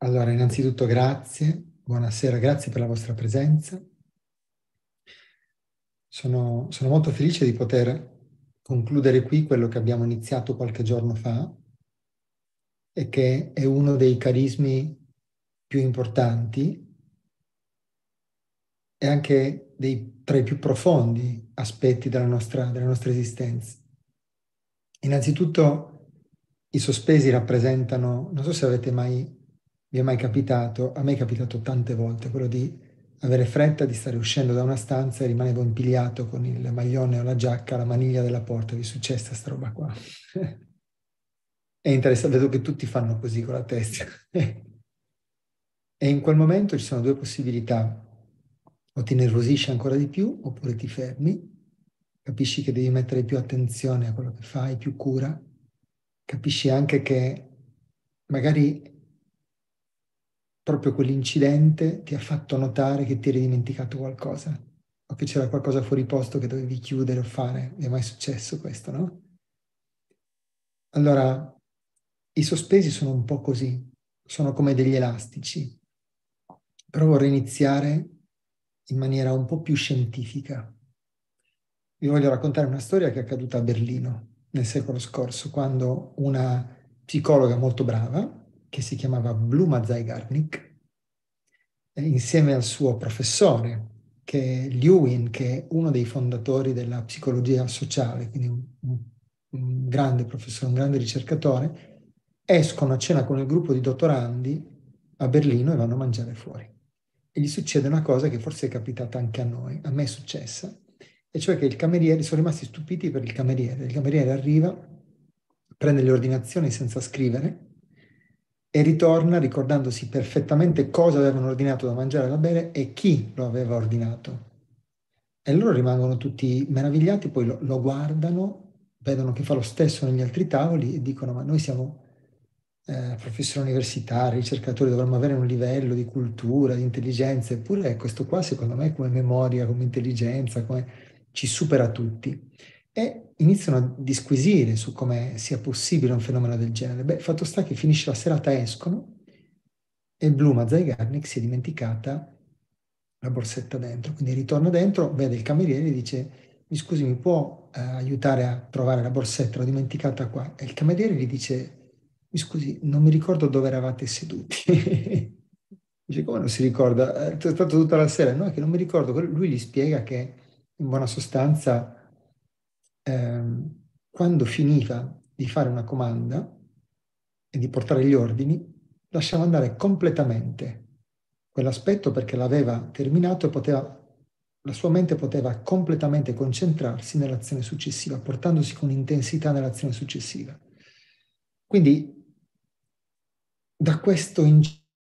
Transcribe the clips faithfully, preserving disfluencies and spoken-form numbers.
Allora, innanzitutto grazie, buonasera, grazie per la vostra presenza. Sono, sono molto felice di poter concludere qui quello che abbiamo iniziato qualche giorno fa e che è uno dei carismi più importanti e anche dei, tra i più profondi aspetti della nostra, della nostra esistenza. Innanzitutto i sospesi rappresentano, non so se avete mai, vi è mai capitato, a me è capitato tante volte, quello di avere fretta di stare uscendo da una stanza e rimanevo impigliato con il maglione o la giacca alla maniglia della porta. Vi è successa sta roba qua? È interessante, vedo che tutti fanno così con la testa. E in quel momento ci sono due possibilità: o ti nervosisci ancora di più oppure ti fermi, capisci che devi mettere più attenzione a quello che fai, più cura, capisci anche che magari proprio quell'incidente ti ha fatto notare che ti eri dimenticato qualcosa o che c'era qualcosa fuori posto che dovevi chiudere o fare. Vi è mai successo questo, no? Allora, i sospesi sono un po' così, sono come degli elastici, però vorrei iniziare in maniera un po' più scientifica. Vi voglio raccontare una storia che è accaduta a Berlino nel secolo scorso, quando una psicologa molto brava, che si chiamava Bluma Zygarnik, insieme al suo professore, che è Lewin, che è uno dei fondatori della psicologia sociale, quindi un, un, un grande professore, un grande ricercatore, escono a cena con il gruppo di dottorandi a Berlino e vanno a mangiare fuori. E gli succede una cosa che forse è capitata anche a noi, a me è successa, e cioè che il cameriere, sono rimasti stupiti per il cameriere. Il cameriere arriva, prende le ordinazioni senza scrivere e ritorna ricordandosi perfettamente cosa avevano ordinato da mangiare e da bere e chi lo aveva ordinato. E loro rimangono tutti meravigliati, poi lo, lo guardano, vedono che fa lo stesso negli altri tavoli e dicono: ma noi siamo eh, professori universitari, ricercatori, dovremmo avere un livello di cultura, di intelligenza, eppure questo qua secondo me come memoria, come intelligenza, come ci supera tutti. E iniziano a disquisire su come sia possibile un fenomeno del genere. Beh, fatto sta che finisce la serata, escono e Bluma Zygarnik si è dimenticata la borsetta dentro. Quindi ritorna dentro, vede il cameriere e dice: mi scusi, mi può eh, aiutare a trovare la borsetta? L'ho dimenticata qua. E il cameriere gli dice: mi scusi, non mi ricordo dove eravate seduti. Dice: come non si ricorda? È stato tutta la sera. No, è che non mi ricordo. Lui gli spiega che in buona sostanza ehm, quando finiva di fare una comanda e di portare gli ordini, lasciava andare completamente quell'aspetto perché l'aveva terminato e poteva, la sua mente poteva completamente concentrarsi nell'azione successiva, portandosi con intensità nell'azione successiva. Quindi da questo in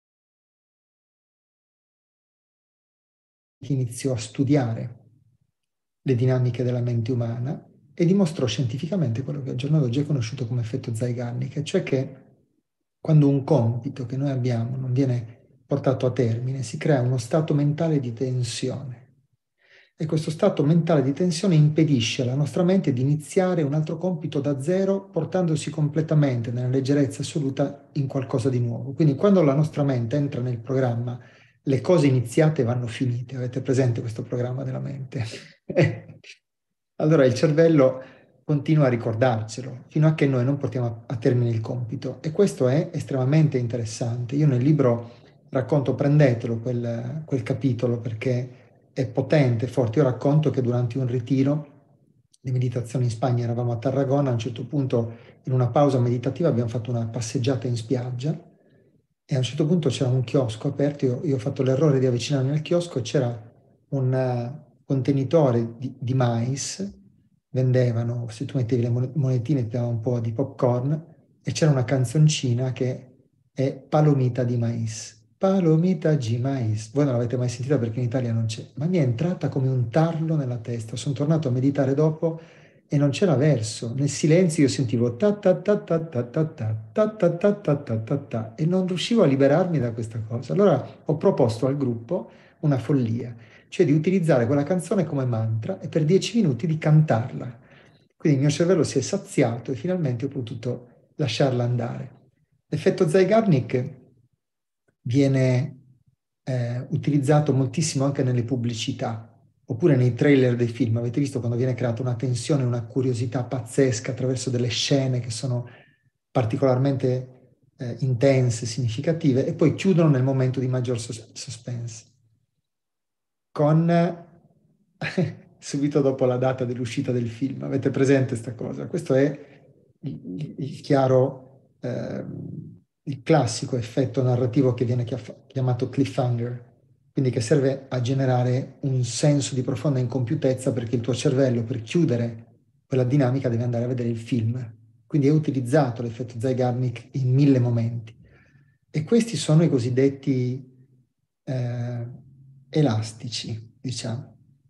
iniziò a studiare le dinamiche della mente umana e dimostrò scientificamente quello che al giorno d'oggi è conosciuto come effetto Zygarnik, cioè che quando un compito che noi abbiamo non viene portato a termine, si crea uno stato mentale di tensione. E questo stato mentale di tensione impedisce alla nostra mente di iniziare un altro compito da zero, portandosi completamente nella leggerezza assoluta in qualcosa di nuovo. Quindi quando la nostra mente entra nel programma, le cose iniziate vanno finite. Avete presente questo programma della mente? Allora il cervello continua a ricordarcelo fino a che noi non portiamo a termine il compito, e questo è estremamente interessante. Io nel libro racconto, prendetelo quel, quel capitolo perché è potente, forte. Io racconto che durante un ritiro di meditazione in Spagna, eravamo a Tarragona, a un certo punto in una pausa meditativa abbiamo fatto una passeggiata in spiaggia e a un certo punto c'era un chiosco aperto. Io, io ho fatto l'errore di avvicinarmi al chiosco e c'era un uh, contenitore di, di mais, vendevano, se tu mettevi le monetine ti davano un po' di popcorn, e c'era una canzoncina che è Palomita di mais. Palomita di mais. Voi non l'avete mai sentita perché in Italia non c'è, ma mi è entrata come un tarlo nella testa. Sono tornato a meditare dopo e non c'era verso. Nel silenzio io sentivo ta ta ta ta ta ta ta ta ta ta ta ta ta ta e non riuscivo a liberarmi da questa cosa. Allora ho proposto al gruppo una follia, cioè di utilizzare quella canzone come mantra e per dieci minuti di cantarla. Quindi il mio cervello si è saziato e finalmente ho potuto lasciarla andare. L'effetto Zygarnik viene eh, utilizzato moltissimo anche nelle pubblicità, oppure nei trailer dei film. Avete visto quando viene creata una tensione, una curiosità pazzesca attraverso delle scene che sono particolarmente eh, intense, significative, e poi chiudono nel momento di maggior sos- suspense. Con subito dopo la data dell'uscita del film. Avete presente questa cosa? Questo è il, il chiaro, eh, il classico effetto narrativo che viene chiamato cliffhanger, quindi che serve a generare un senso di profonda incompiutezza perché il tuo cervello, per chiudere quella dinamica, deve andare a vedere il film. Quindi è utilizzato l'effetto Zeigarnik in mille momenti. E questi sono i cosiddetti eh, elastici, diciamo.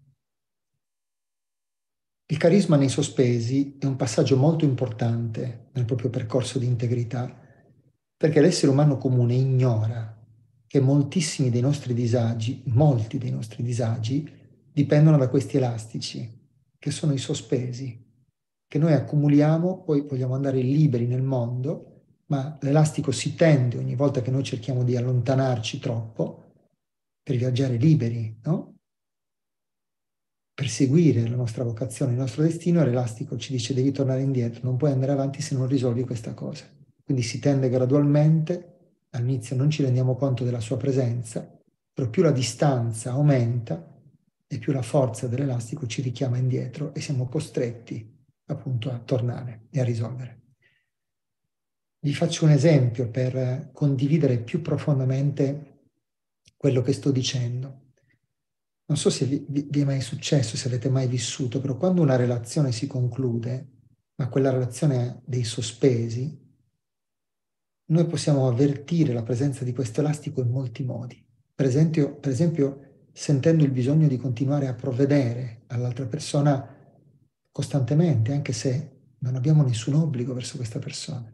Il carisma nei sospesi è un passaggio molto importante nel proprio percorso di integrità, perché l'essere umano comune ignora che moltissimi dei nostri disagi, molti dei nostri disagi, dipendono da questi elastici, che sono i sospesi, che noi accumuliamo, poi vogliamo andare liberi nel mondo, ma l'elastico si tende ogni volta che noi cerchiamo di allontanarci troppo per viaggiare liberi, no? Per seguire la nostra vocazione, il nostro destino, l'elastico ci dice devi tornare indietro, non puoi andare avanti se non risolvi questa cosa. Quindi si tende gradualmente, all'inizio non ci rendiamo conto della sua presenza, però più la distanza aumenta e più la forza dell'elastico ci richiama indietro e siamo costretti appunto a tornare e a risolvere. Vi faccio un esempio per condividere più profondamente quello che sto dicendo. Non so se vi, vi, è mai successo, se avete mai vissuto, però quando una relazione si conclude, ma quella relazione ha dei sospesi, noi possiamo avvertire la presenza di questo elastico in molti modi. Per esempio, per esempio, sentendo il bisogno di continuare a provvedere all'altra persona costantemente, anche se non abbiamo nessun obbligo verso questa persona.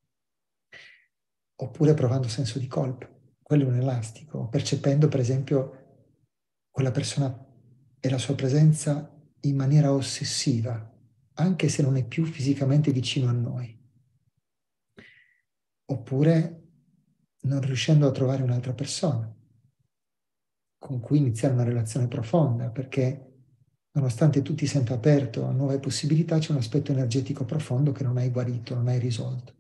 Oppure provando senso di colpa, quello è un elastico, percependo per esempio quella persona e la sua presenza in maniera ossessiva, anche se non è più fisicamente vicino a noi. Oppure non riuscendo a trovare un'altra persona con cui iniziare una relazione profonda, perché nonostante tu ti senta aperto a nuove possibilità, c'è un aspetto energetico profondo che non hai guarito, non hai risolto.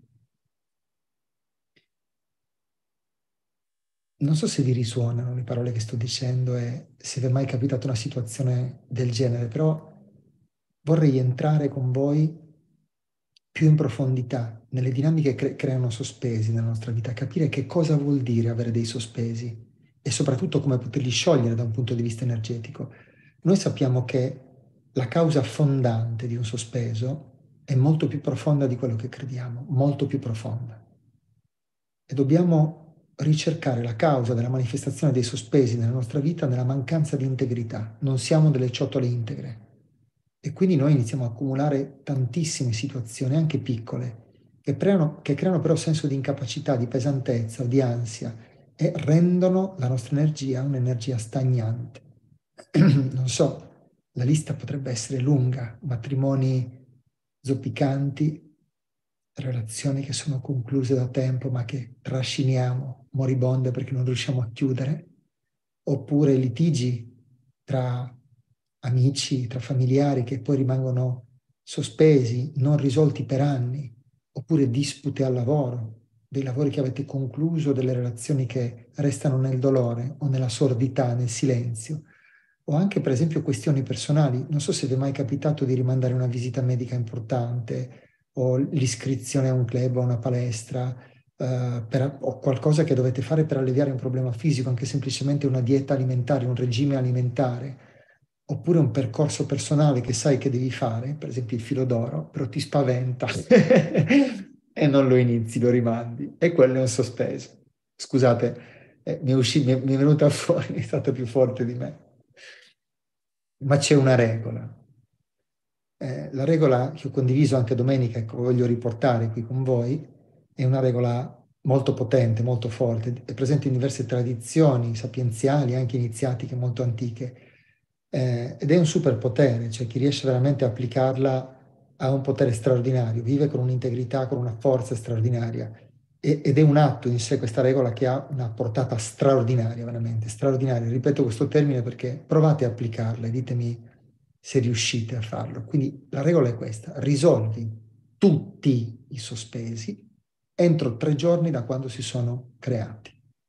Non so se vi risuonano le parole che sto dicendo e se vi è mai capitata una situazione del genere, però vorrei entrare con voi più in profondità nelle dinamiche che creano sospesi nella nostra vita, capire che cosa vuol dire avere dei sospesi e soprattutto come poterli sciogliere da un punto di vista energetico. Noi sappiamo che la causa fondante di un sospeso è molto più profonda di quello che crediamo, molto più profonda. E dobbiamo ricercare la causa della manifestazione dei sospesi nella nostra vita nella mancanza di integrità. Non siamo delle ciotole integre. E quindi noi iniziamo a accumulare tantissime situazioni, anche piccole, che creano, che creano però senso di incapacità, di pesantezza o di ansia e rendono la nostra energia un'energia stagnante. Non so, la lista potrebbe essere lunga: matrimoni zoppicanti, relazioni che sono concluse da tempo ma che trasciniamo moribonde perché non riusciamo a chiudere, oppure litigi tra amici, tra familiari che poi rimangono sospesi, non risolti per anni, oppure dispute al lavoro, dei lavori che avete concluso, delle relazioni che restano nel dolore o nella sordità, nel silenzio, o anche per esempio questioni personali. Non so se vi è mai capitato di rimandare una visita medica importante o l'iscrizione a un club, a una palestra, eh, per, o qualcosa che dovete fare per alleviare un problema fisico, anche semplicemente una dieta alimentare, un regime alimentare, oppure un percorso personale che sai che devi fare, per esempio il filo d'oro, però ti spaventa e non lo inizi, lo rimandi. E quello è un sospeso. Scusate, eh, mi, è uscito, mi, è, mi è venuta fuori, è stata più forte di me. Ma c'è una regola. Eh, la regola che ho condiviso anche domenica e che voglio riportare qui con voi è una regola molto potente, molto forte, è presente in diverse tradizioni sapienziali, anche iniziatiche molto antiche, eh, ed è un superpotere, cioè chi riesce veramente a applicarla ha un potere straordinario, vive con un'integrità, con una forza straordinaria. ed è un atto in sé questa regola che ha una portata straordinaria, veramente straordinaria. Ripeto questo termine perché provate a applicarla e ditemi se riuscite a farlo. Quindi la regola è questa: risolvi tutti i sospesi entro tre giorni da quando si sono creati.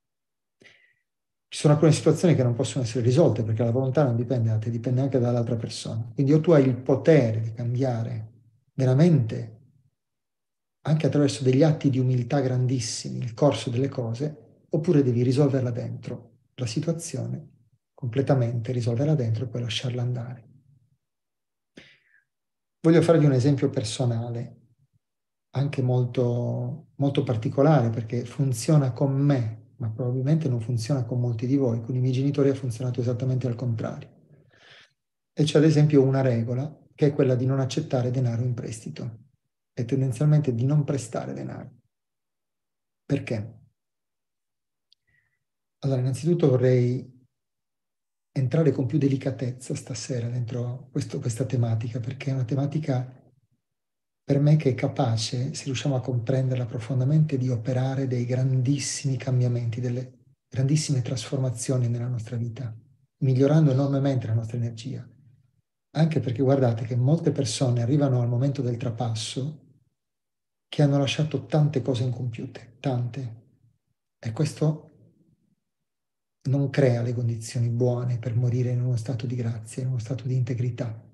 Ci sono alcune situazioni che non possono essere risolte perché la volontà non dipende da te, dipende anche dall'altra persona. Quindi o tu hai il potere di cambiare veramente, anche attraverso degli atti di umiltà grandissimi, il corso delle cose, oppure devi risolverla dentro la situazione, completamente risolverla dentro e poi lasciarla andare. Voglio farvi un esempio personale, anche molto, molto particolare, perché funziona con me, ma probabilmente non funziona con molti di voi. Con i miei genitori ha funzionato esattamente al contrario. E c'è ad esempio una regola, che è quella di non accettare denaro in prestito e tendenzialmente di non prestare denaro. Perché? Allora, innanzitutto vorrei entrare con più delicatezza stasera dentro questo, questa tematica, perché è una tematica per me che è capace, se riusciamo a comprenderla profondamente, di operare dei grandissimi cambiamenti, delle grandissime trasformazioni nella nostra vita, migliorando enormemente la nostra energia. Anche perché guardate che molte persone arrivano al momento del trapasso che hanno lasciato tante cose incompiute, tante. E questo non crea le condizioni buone per morire in uno stato di grazia, in uno stato di integrità.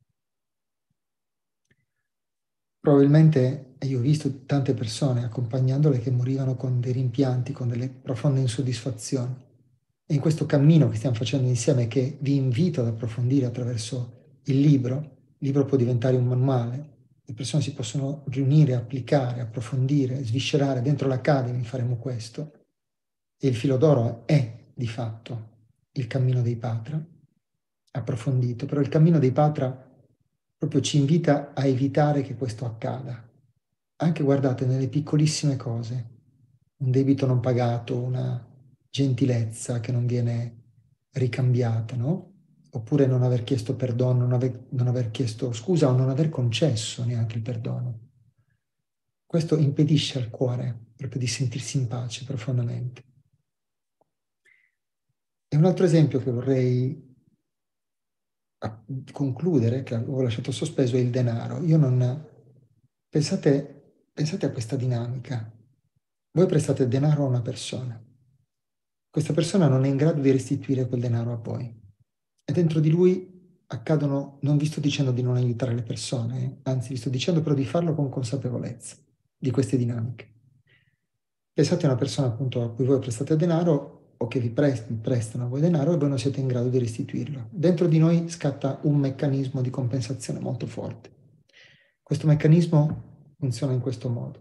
Probabilmente, e io ho visto tante persone accompagnandole che morivano con dei rimpianti, con delle profonde insoddisfazioni. E in questo cammino che stiamo facendo insieme, che vi invito ad approfondire attraverso il libro, il libro può diventare un manuale, le persone si possono riunire, applicare, approfondire, sviscerare. Dentro l'Academy faremo questo. E il filo d'oro è, di fatto, il cammino dei Patra, approfondito, però il cammino dei Patra proprio ci invita a evitare che questo accada. Anche, guardate, nelle piccolissime cose, un debito non pagato, una gentilezza che non viene ricambiata, no? Oppure non aver chiesto perdono, non aver, non aver chiesto scusa o non aver concesso neanche il perdono. Questo impedisce al cuore proprio di sentirsi in pace profondamente. E un altro esempio che vorrei concludere, che avevo lasciato sospeso, è il denaro. Io non... Pensate, pensate a questa dinamica. Voi prestate denaro a una persona. Questa persona non è in grado di restituire quel denaro a voi. E dentro di lui accadono, non vi sto dicendo di non aiutare le persone, eh, anzi vi sto dicendo però di farlo con consapevolezza di queste dinamiche. Pensate a una persona appunto a cui voi prestate denaro o che vi prest- prestano a voi denaro e voi non siete in grado di restituirlo. Dentro di noi scatta un meccanismo di compensazione molto forte. Questo meccanismo funziona in questo modo.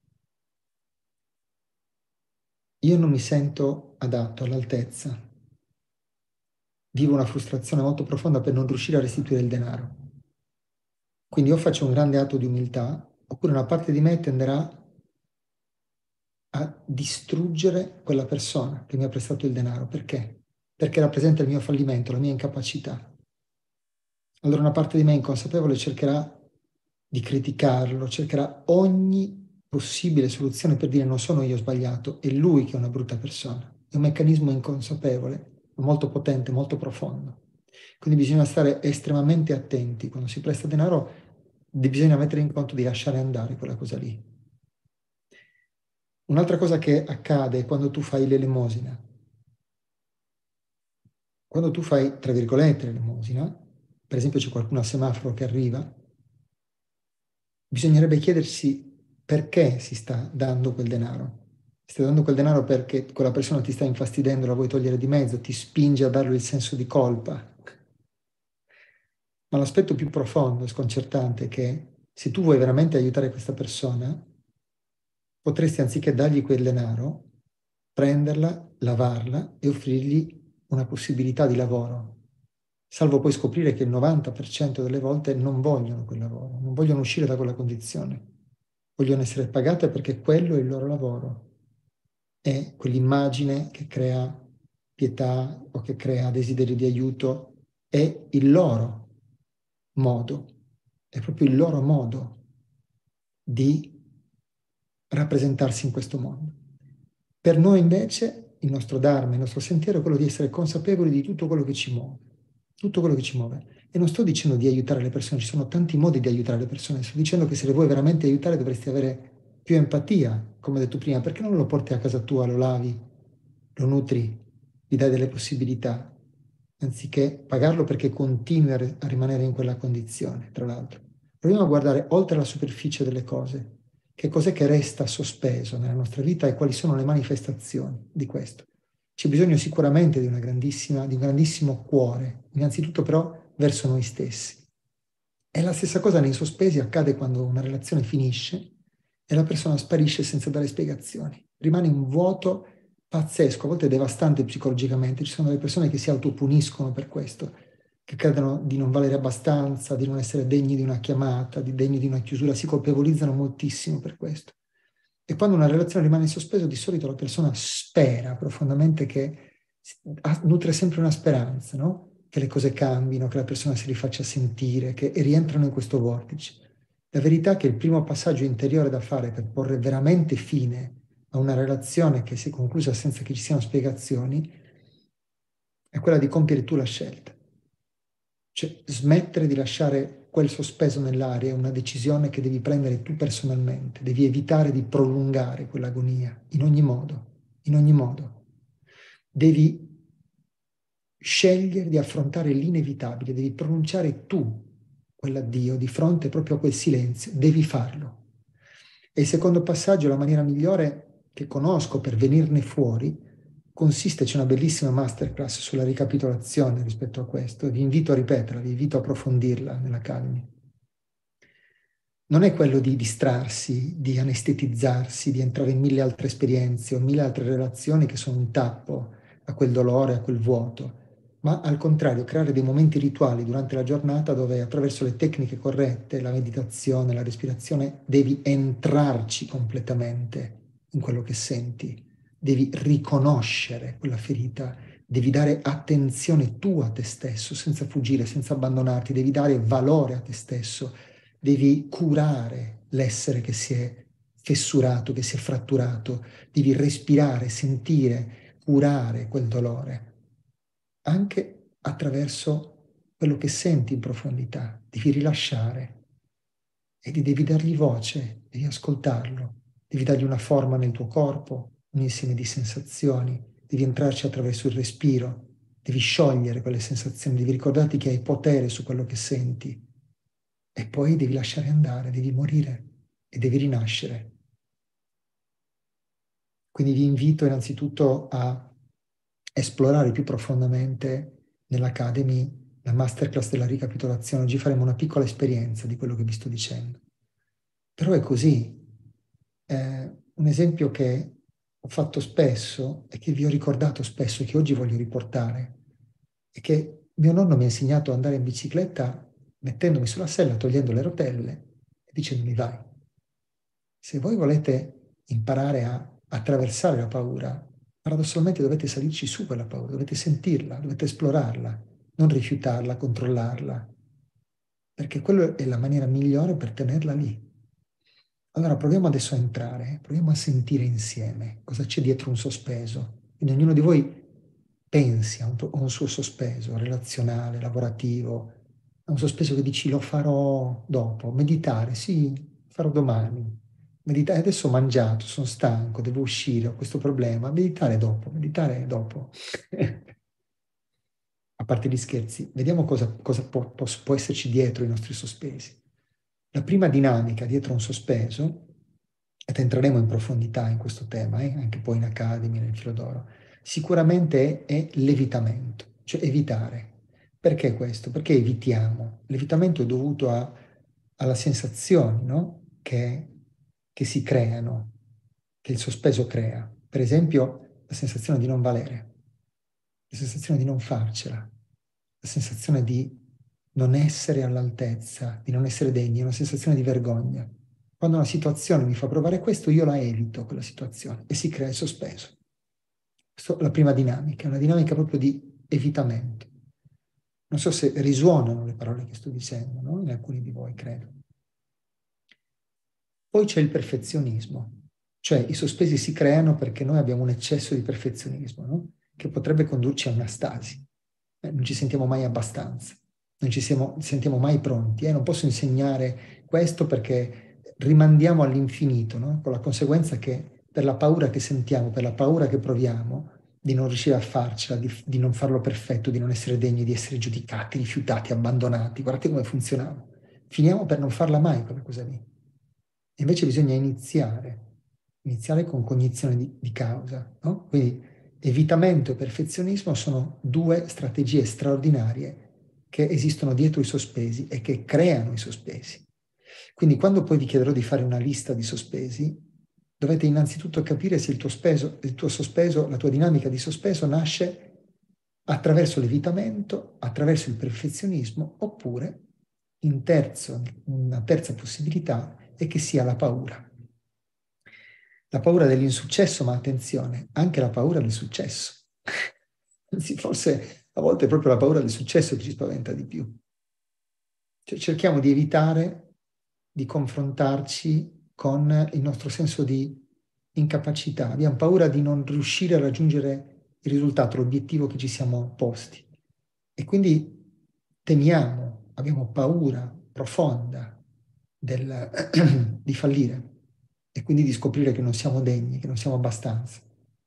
Io non mi sento adatto, all'altezza. Vivo una frustrazione molto profonda per non riuscire a restituire il denaro. Quindi o faccio un grande atto di umiltà, oppure una parte di me tenderà a distruggere quella persona che mi ha prestato il denaro. Perché? Perché rappresenta il mio fallimento, la mia incapacità. Allora una parte di me inconsapevole cercherà di criticarlo, cercherà ogni possibile soluzione per dire non sono io sbagliato, è lui che è una brutta persona. È un meccanismo inconsapevole, molto potente, molto profondo. Quindi bisogna stare estremamente attenti. Quando si presta denaro bisogna mettere in conto di lasciare andare quella cosa lì. Un'altra cosa che accade è quando tu fai l'elemosina. Quando tu fai, tra virgolette, l'elemosina, per esempio c'è qualcuno a semaforo che arriva, bisognerebbe chiedersi perché si sta dando quel denaro. Stai dando quel denaro perché quella persona ti sta infastidendo, la vuoi togliere di mezzo, ti spinge a darle il senso di colpa. Ma l'aspetto più profondo e sconcertante è che se tu vuoi veramente aiutare questa persona, potresti, anziché dargli quel denaro, prenderla, lavarla e offrirgli una possibilità di lavoro, salvo poi scoprire che il novanta per cento delle volte non vogliono quel lavoro, non vogliono uscire da quella condizione, vogliono essere pagate perché quello è il loro lavoro, è quell'immagine che crea pietà o che crea desiderio di aiuto, è il loro modo, è proprio il loro modo di rappresentarsi in questo mondo. Per noi invece il nostro Dharma, il nostro sentiero è quello di essere consapevoli di tutto quello che ci muove, tutto quello che ci muove. E non sto dicendo di aiutare le persone, ci sono tanti modi di aiutare le persone, sto dicendo che se le vuoi veramente aiutare dovresti avere più empatia, come ho detto prima, perché non lo porti a casa tua, lo lavi, lo nutri, gli dai delle possibilità, anziché pagarlo perché continui a, a rimanere in quella condizione, tra l'altro. Proviamo a guardare oltre la superficie delle cose. Che cos'è che resta sospeso nella nostra vita e quali sono le manifestazioni di questo? C'è bisogno sicuramente di, una grandissima, di un grandissimo cuore, innanzitutto però verso noi stessi. E la stessa cosa nei sospesi accade quando una relazione finisce e la persona sparisce senza dare spiegazioni. Rimane un vuoto pazzesco, a volte devastante psicologicamente. Ci sono delle persone che si autopuniscono per questo, che credono di non valere abbastanza, di non essere degni di una chiamata, di degni di una chiusura, si colpevolizzano moltissimo per questo. E quando una relazione rimane in sospeso, di solito la persona spera profondamente che nutre sempre una speranza, no? Che le cose cambino, che la persona si rifaccia sentire, che rientrano in questo vortice. La verità è che il primo passaggio interiore da fare per porre veramente fine a una relazione che si è conclusa senza che ci siano spiegazioni è quella di compiere tu la scelta. Cioè, smettere di lasciare quel sospeso nell'aria è una decisione che devi prendere tu personalmente. Devi evitare di prolungare quell'agonia, in ogni modo, in ogni modo. Devi scegliere di affrontare l'inevitabile, devi pronunciare tu quell'addio di fronte proprio a quel silenzio, devi farlo. E il secondo passaggio, la maniera migliore che conosco per venirne fuori, consiste, c'è una bellissima masterclass sulla ricapitolazione rispetto a questo, e vi invito a ripeterla, vi invito a approfondirla nell'Academy. Non è quello di distrarsi, di anestetizzarsi, di entrare in mille altre esperienze o mille altre relazioni che sono un tappo a quel dolore, a quel vuoto, ma al contrario creare dei momenti rituali durante la giornata dove attraverso le tecniche corrette, la meditazione, la respirazione, devi entrarci completamente in quello che senti, devi riconoscere quella ferita, devi dare attenzione tu a te stesso, senza fuggire, senza abbandonarti, devi dare valore a te stesso, devi curare l'essere che si è fessurato, che si è fratturato, devi respirare, sentire, curare quel dolore, anche attraverso quello che senti in profondità, devi rilasciare e devi dargli voce, devi ascoltarlo, devi dargli una forma nel tuo corpo, un insieme di sensazioni, devi entrarci attraverso il respiro, devi sciogliere quelle sensazioni, devi ricordarti che hai potere su quello che senti e poi devi lasciare andare, devi morire e devi rinascere. Quindi vi invito innanzitutto a esplorare più profondamente nell'Academy la masterclass della ricapitolazione. Oggi faremo una piccola esperienza di quello che vi sto dicendo. Però è così. Eh, un esempio che ho fatto spesso e che vi ho ricordato spesso e che oggi voglio riportare è che mio nonno mi ha insegnato ad andare in bicicletta mettendomi sulla sella, togliendo le rotelle e dicendomi vai. Se voi volete imparare a attraversare la paura, paradossalmente dovete salirci su quella paura, dovete sentirla, dovete esplorarla, non rifiutarla, controllarla, perché quella è la maniera migliore per tenerla lì. Allora proviamo adesso a entrare, proviamo a sentire insieme cosa c'è dietro un sospeso. Quindi ognuno di voi pensi a un, a un suo sospeso relazionale, lavorativo, a un sospeso che dici lo farò dopo, meditare, sì, farò domani. Meditare, adesso ho mangiato, sono stanco, devo uscire, ho questo problema, meditare dopo, meditare dopo. A parte gli scherzi, vediamo cosa, cosa può, può, può esserci dietro i nostri sospesi. La prima dinamica dietro un sospeso, ed entreremo in profondità in questo tema, eh, anche poi in Academy, nel Filo d'Oro, sicuramente è, è l'evitamento, cioè evitare. Perché questo? Perché evitiamo? L'evitamento è dovuto a, alla sensazione, no? che, che si creano, che il sospeso crea. Per esempio, la sensazione di non valere, la sensazione di non farcela, la sensazione di non essere all'altezza, di non essere degni, è una sensazione di vergogna. Quando una situazione mi fa provare questo, io la evito, quella situazione, e si crea il sospeso. Questa è la prima dinamica, è una dinamica proprio di evitamento. Non so se risuonano le parole che sto dicendo, no? In alcuni di voi, credo. Poi c'è il perfezionismo. Cioè i sospesi si creano perché noi abbiamo un eccesso di perfezionismo, no? Che potrebbe condurci a una stasi. Eh, non ci sentiamo mai abbastanza, non ci siamo, sentiamo mai pronti. Eh? Non posso insegnare questo perché rimandiamo all'infinito, no? Con la conseguenza che per la paura che sentiamo, per la paura che proviamo di non riuscire a farcela, di, di non farlo perfetto, di non essere degni, di essere giudicati, rifiutati, abbandonati. Guardate come funzionava. Finiamo per non farla mai quella cosa lì. E invece bisogna iniziare, iniziare con cognizione di, di causa, no? Quindi evitamento e perfezionismo sono due strategie straordinarie che esistono dietro i sospesi e che creano i sospesi. Quindi quando poi vi chiederò di fare una lista di sospesi, dovete innanzitutto capire se il tuo, speso, il tuo sospeso, la tua dinamica di sospeso nasce attraverso l'evitamento, attraverso il perfezionismo, oppure in terzo, una terza possibilità è che sia la paura. La paura dell'insuccesso, ma attenzione, anche la paura del successo. Anzi, forse a volte è proprio la paura del successo che ci spaventa di più. Cioè, cerchiamo di evitare di confrontarci con il nostro senso di incapacità. Abbiamo paura di non riuscire a raggiungere il risultato, l'obiettivo che ci siamo posti. E quindi temiamo, abbiamo paura profonda del, di fallire e quindi di scoprire che non siamo degni, che non siamo abbastanza.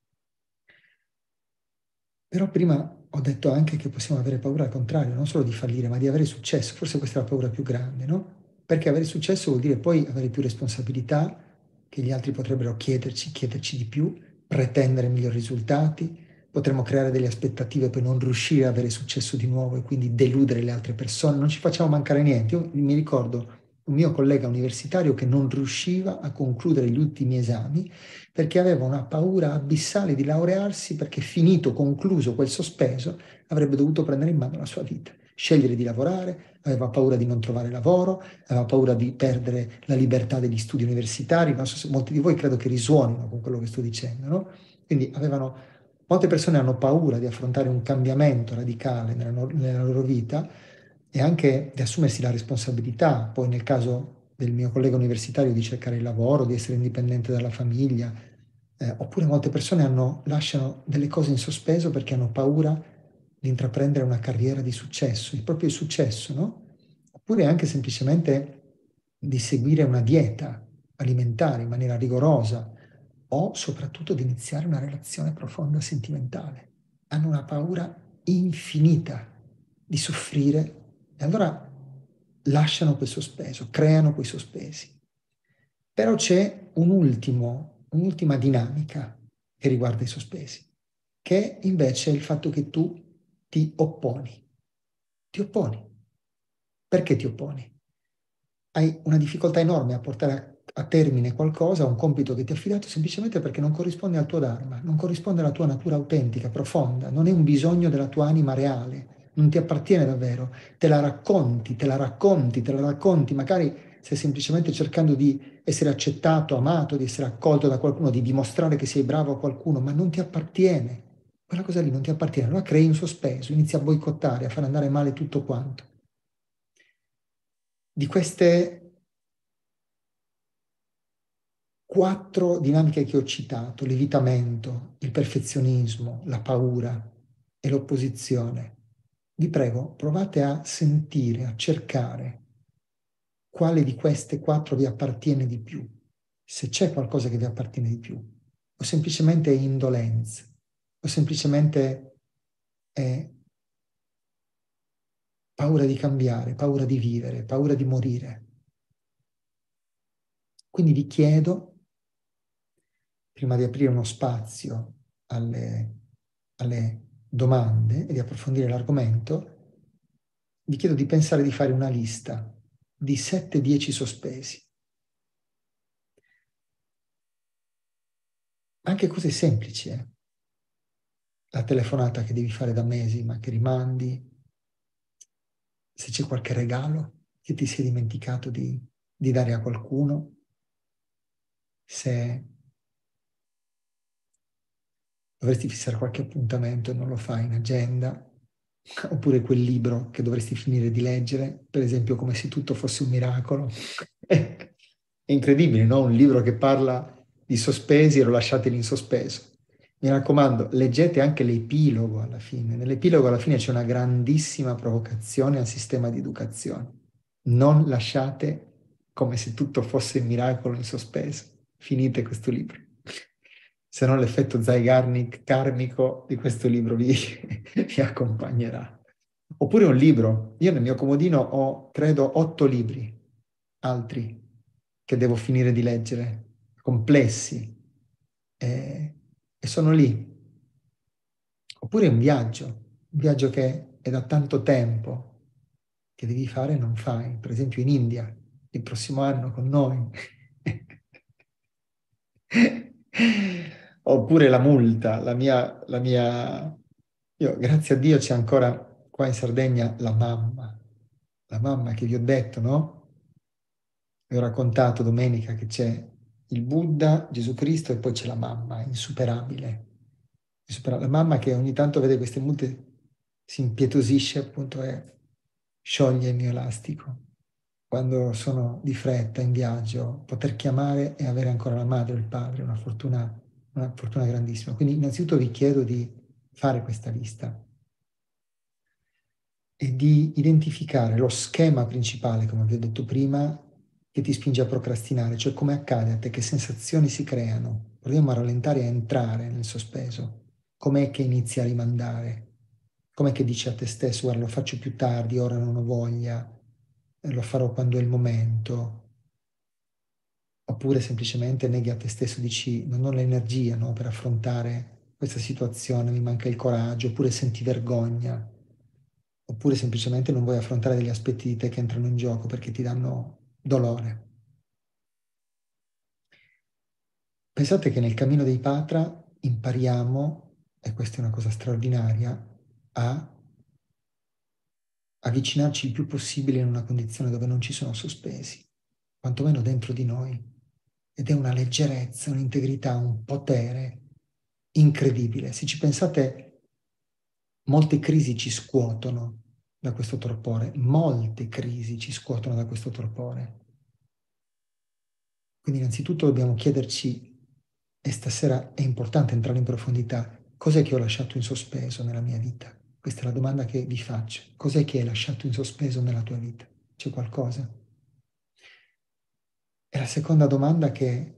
Però prima ho detto anche che possiamo avere paura al contrario, non solo di fallire, ma di avere successo. Forse questa è la paura più grande, no? Perché avere successo vuol dire poi avere più responsabilità, che gli altri potrebbero chiederci, chiederci di più, pretendere migliori risultati, potremmo creare delle aspettative per non riuscire ad avere successo di nuovo e quindi deludere le altre persone. Non ci facciamo mancare niente. Io mi ricordo un mio collega universitario che non riusciva a concludere gli ultimi esami perché aveva una paura abissale di laurearsi perché finito, concluso quel sospeso, avrebbe dovuto prendere in mano la sua vita, scegliere di lavorare, aveva paura di non trovare lavoro, aveva paura di perdere la libertà degli studi universitari. Non so se molti di voi credo che risuonino con quello che sto dicendo, no? Quindi avevano, molte persone hanno paura di affrontare un cambiamento radicale nella, nella loro vita e anche di assumersi la responsabilità, poi nel caso del mio collega universitario, di cercare il lavoro, di essere indipendente dalla famiglia, eh, oppure molte persone hanno, lasciano delle cose in sospeso perché hanno paura di intraprendere una carriera di successo, il proprio successo, no? Oppure anche semplicemente di seguire una dieta alimentare in maniera rigorosa o soprattutto di iniziare una relazione profonda sentimentale. Hanno una paura infinita di soffrire e allora lasciano quel sospeso, creano quei sospesi. Però c'è un ultimo, un'ultima dinamica che riguarda i sospesi, che invece è il fatto che tu ti opponi. Ti opponi. Perché ti opponi? Hai una difficoltà enorme a portare a, a termine qualcosa, un compito che ti ha affidato, semplicemente perché non corrisponde al tuo dharma, non corrisponde alla tua natura autentica, profonda, non è un bisogno della tua anima reale, non ti appartiene davvero, te la racconti, te la racconti, te la racconti, magari stai semplicemente cercando di essere accettato, amato, di essere accolto da qualcuno, di dimostrare che sei bravo a qualcuno, ma non ti appartiene. Quella cosa lì non ti appartiene, allora crei un sospeso, inizi a boicottare, a far andare male tutto quanto. Di queste quattro dinamiche che ho citato, l'evitamento, il perfezionismo, la paura e l'opposizione, vi prego, provate a sentire, a cercare quale di queste quattro vi appartiene di più, se c'è qualcosa che vi appartiene di più, o semplicemente è indolenza, o semplicemente è paura di cambiare, paura di vivere, paura di morire. Quindi vi chiedo, prima di aprire uno spazio alle, alle domande e di approfondire l'argomento, vi chiedo di pensare di fare una lista di sette dieci sospesi. Anche cose semplici, eh? La telefonata che devi fare da mesi ma che rimandi, se c'è qualche regalo che ti sei dimenticato di, di dare a qualcuno, se dovresti fissare qualche appuntamento e non lo fai in agenda, oppure quel libro che dovresti finire di leggere, per esempio Come se tutto fosse un miracolo. È incredibile, no? Un libro che parla di sospesi, ero lasciateli in sospeso. Mi raccomando, leggete anche l'epilogo alla fine. Nell'epilogo alla fine c'è una grandissima provocazione al sistema di educazione. Non lasciate come se tutto fosse un miracolo in sospeso. Finite questo libro. Se no l'effetto Zeigarnik karmico di questo libro vi, vi accompagnerà. Oppure un libro. Io nel mio comodino ho, credo, otto libri, altri, che devo finire di leggere, complessi, e, e sono lì. Oppure un viaggio, un viaggio che è da tanto tempo che devi fare e non fai. Per esempio in India, il prossimo anno con noi. Oppure la multa, la mia, la mia... Io, grazie a Dio, c'è ancora qua in Sardegna la mamma. La mamma che vi ho detto, no? Vi ho raccontato domenica che c'è il Buddha, Gesù Cristo e poi c'è la mamma, insuperabile. Insuperabile. La mamma che ogni tanto vede queste multe, si impietosisce appunto e scioglie il mio elastico. Quando sono di fretta, in viaggio, poter chiamare e avere ancora la madre o il padre è una fortuna, una fortuna grandissima. Quindi innanzitutto vi chiedo di fare questa lista e di identificare lo schema principale, come vi ho detto prima, che ti spinge a procrastinare, cioè come accade a te, che sensazioni si creano. Proviamo a rallentare e a entrare nel sospeso. Com'è che inizi a rimandare? Com'è che dici a te stesso, guarda, lo faccio più tardi, ora non ho voglia, lo farò quando è il momento. Oppure semplicemente neghi a te stesso, dici non ho l'energia, no, per affrontare questa situazione, mi manca il coraggio, oppure senti vergogna. Oppure semplicemente non vuoi affrontare degli aspetti di te che entrano in gioco perché ti danno dolore. Pensate che nel cammino dei Patra impariamo, e questa è una cosa straordinaria, a avvicinarci il più possibile in una condizione dove non ci sono sospesi, quantomeno dentro di noi. Ed è una leggerezza, un'integrità, un potere incredibile. Se ci pensate, molte crisi ci scuotono da questo torpore, molte crisi ci scuotono da questo torpore. Quindi innanzitutto dobbiamo chiederci, e stasera è importante entrare in profondità, cos'è che ho lasciato in sospeso nella mia vita? Questa è la domanda che vi faccio. Cos'è che hai lasciato in sospeso nella tua vita? C'è qualcosa? E la seconda domanda che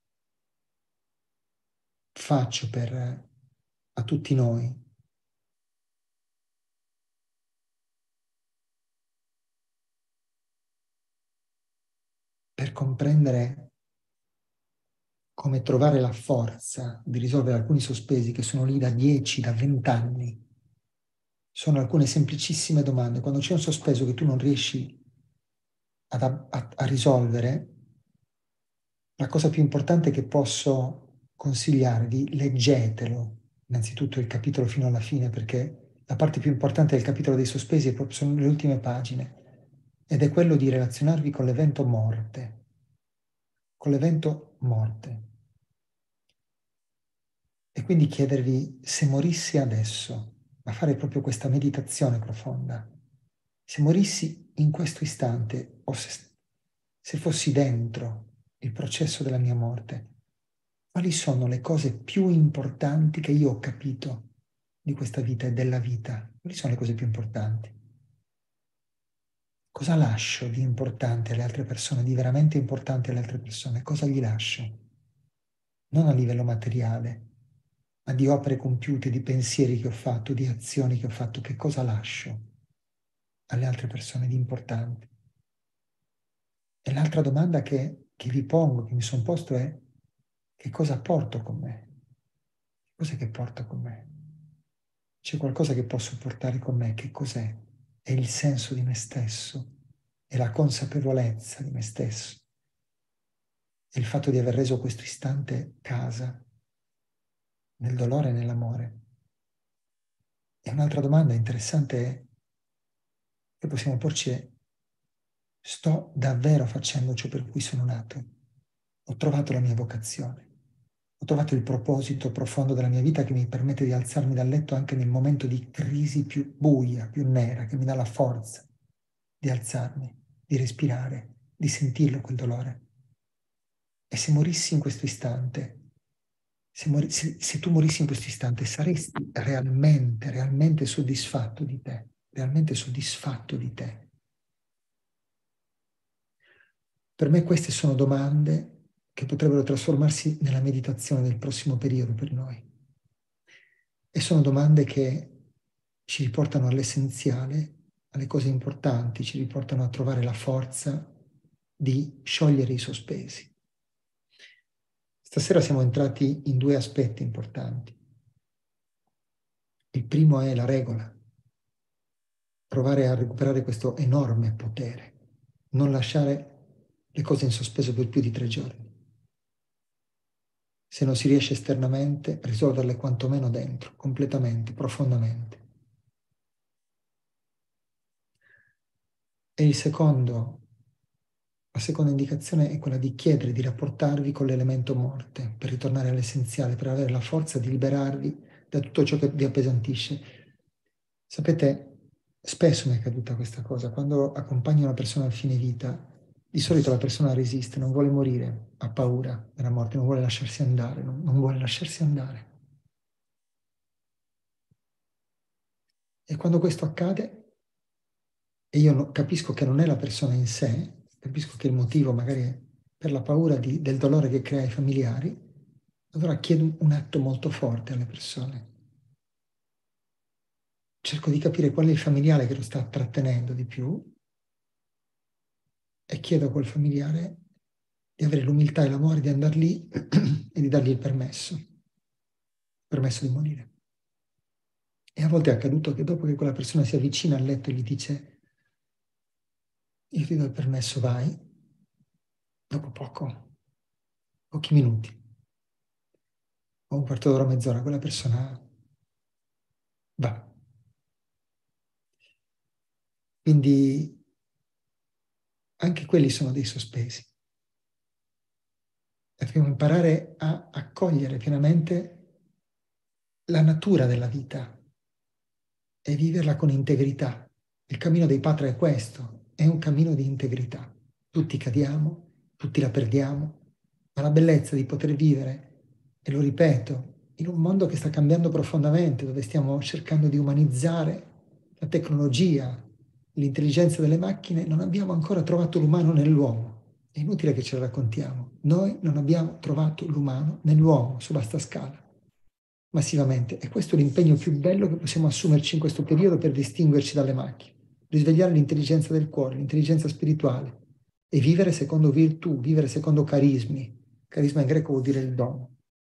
faccio per, a tutti noi, per comprendere come trovare la forza di risolvere alcuni sospesi che sono lì da dieci, da venti anni. Sono alcune semplicissime domande. Quando c'è un sospeso che tu non riesci ad, a, a risolvere, la cosa più importante che posso consigliarvi, leggetelo, innanzitutto il capitolo fino alla fine, perché la parte più importante del capitolo dei sospesi è proprio, sono le ultime pagine, ed è quello di relazionarvi con l'evento morte, con l'evento morte. E quindi chiedervi se morissi adesso, ma fare proprio questa meditazione profonda, se morissi in questo istante o se, se fossi dentro il processo della mia morte, quali sono le cose più importanti che io ho capito di questa vita e della vita? Quali sono le cose più importanti? Cosa lascio di importante alle altre persone, di veramente importante alle altre persone? Cosa gli lascio? Non a livello materiale, ma di opere compiute, di pensieri che ho fatto, di azioni che ho fatto. Che cosa lascio alle altre persone di importante? E l'altra domanda che, che vi pongo, che mi sono posto è: che cosa porto con me? Cos'è che porto con me? C'è qualcosa che posso portare con me? Che cos'è? È il senso di me stesso, è la consapevolezza di me stesso, è il fatto di aver reso questo istante casa, nel dolore e nell'amore. E un'altra domanda interessante è che possiamo porci è: sto davvero facendo ciò per cui sono nato? Ho trovato la mia vocazione? Ho trovato il proposito profondo della mia vita che mi permette di alzarmi dal letto anche nel momento di crisi più buia, più nera, che mi dà la forza di alzarmi, di respirare, di sentirlo quel dolore? E se morissi in questo istante, se, mori, se, se tu morissi in questo istante, saresti realmente, realmente soddisfatto di te, realmente soddisfatto di te? Per me queste sono domande che potrebbero trasformarsi nella meditazione del prossimo periodo per noi. E sono domande che ci riportano all'essenziale, alle cose importanti, ci riportano a trovare la forza di sciogliere i sospesi. Stasera siamo entrati in due aspetti importanti. Il primo è la regola, provare a recuperare questo enorme potere, non lasciare le cose in sospeso per più di tre giorni. Se non si riesce esternamente, risolverle quantomeno dentro, completamente, profondamente. E il secondo, la seconda indicazione è quella di chiedere di rapportarvi con l'elemento morte, per ritornare all'essenziale, per avere la forza di liberarvi da tutto ciò che vi appesantisce. Sapete, spesso mi è accaduta questa cosa, quando accompagno una persona al fine vita, di solito la persona resiste, non vuole morire, ha paura della morte, non vuole lasciarsi andare, non, non vuole lasciarsi andare. E quando questo accade, e io no, capisco che non è la persona in sé, capisco che il motivo magari è per la paura di, del dolore che crea ai familiari, allora chiedo un atto molto forte alle persone. Cerco di capire qual è il familiare che lo sta trattenendo di più e chiedo a quel familiare di avere l'umiltà e l'amore di andare lì e di dargli il permesso, il permesso di morire. E a volte è accaduto che dopo che quella persona si avvicina al letto e gli dice io ti do il permesso, vai, dopo poco, pochi minuti, o un quarto d'ora, mezz'ora, quella persona va. Quindi anche quelli sono dei sospesi. E dobbiamo imparare a accogliere pienamente la natura della vita e viverla con integrità. Il cammino dei Patra è questo, è un cammino di integrità. Tutti cadiamo, tutti la perdiamo, ma la bellezza di poter vivere, e lo ripeto, in un mondo che sta cambiando profondamente, dove stiamo cercando di umanizzare la tecnologia, l'intelligenza delle macchine, non abbiamo ancora trovato l'umano nell'uomo. È inutile che ce lo raccontiamo. Noi non abbiamo trovato l'umano nell'uomo su vasta scala, massivamente. E questo è l'impegno più bello che possiamo assumerci in questo periodo per distinguerci dalle macchine. Risvegliare l'intelligenza del cuore, l'intelligenza spirituale e vivere secondo virtù, vivere secondo carismi. Carisma in greco vuol dire il dono.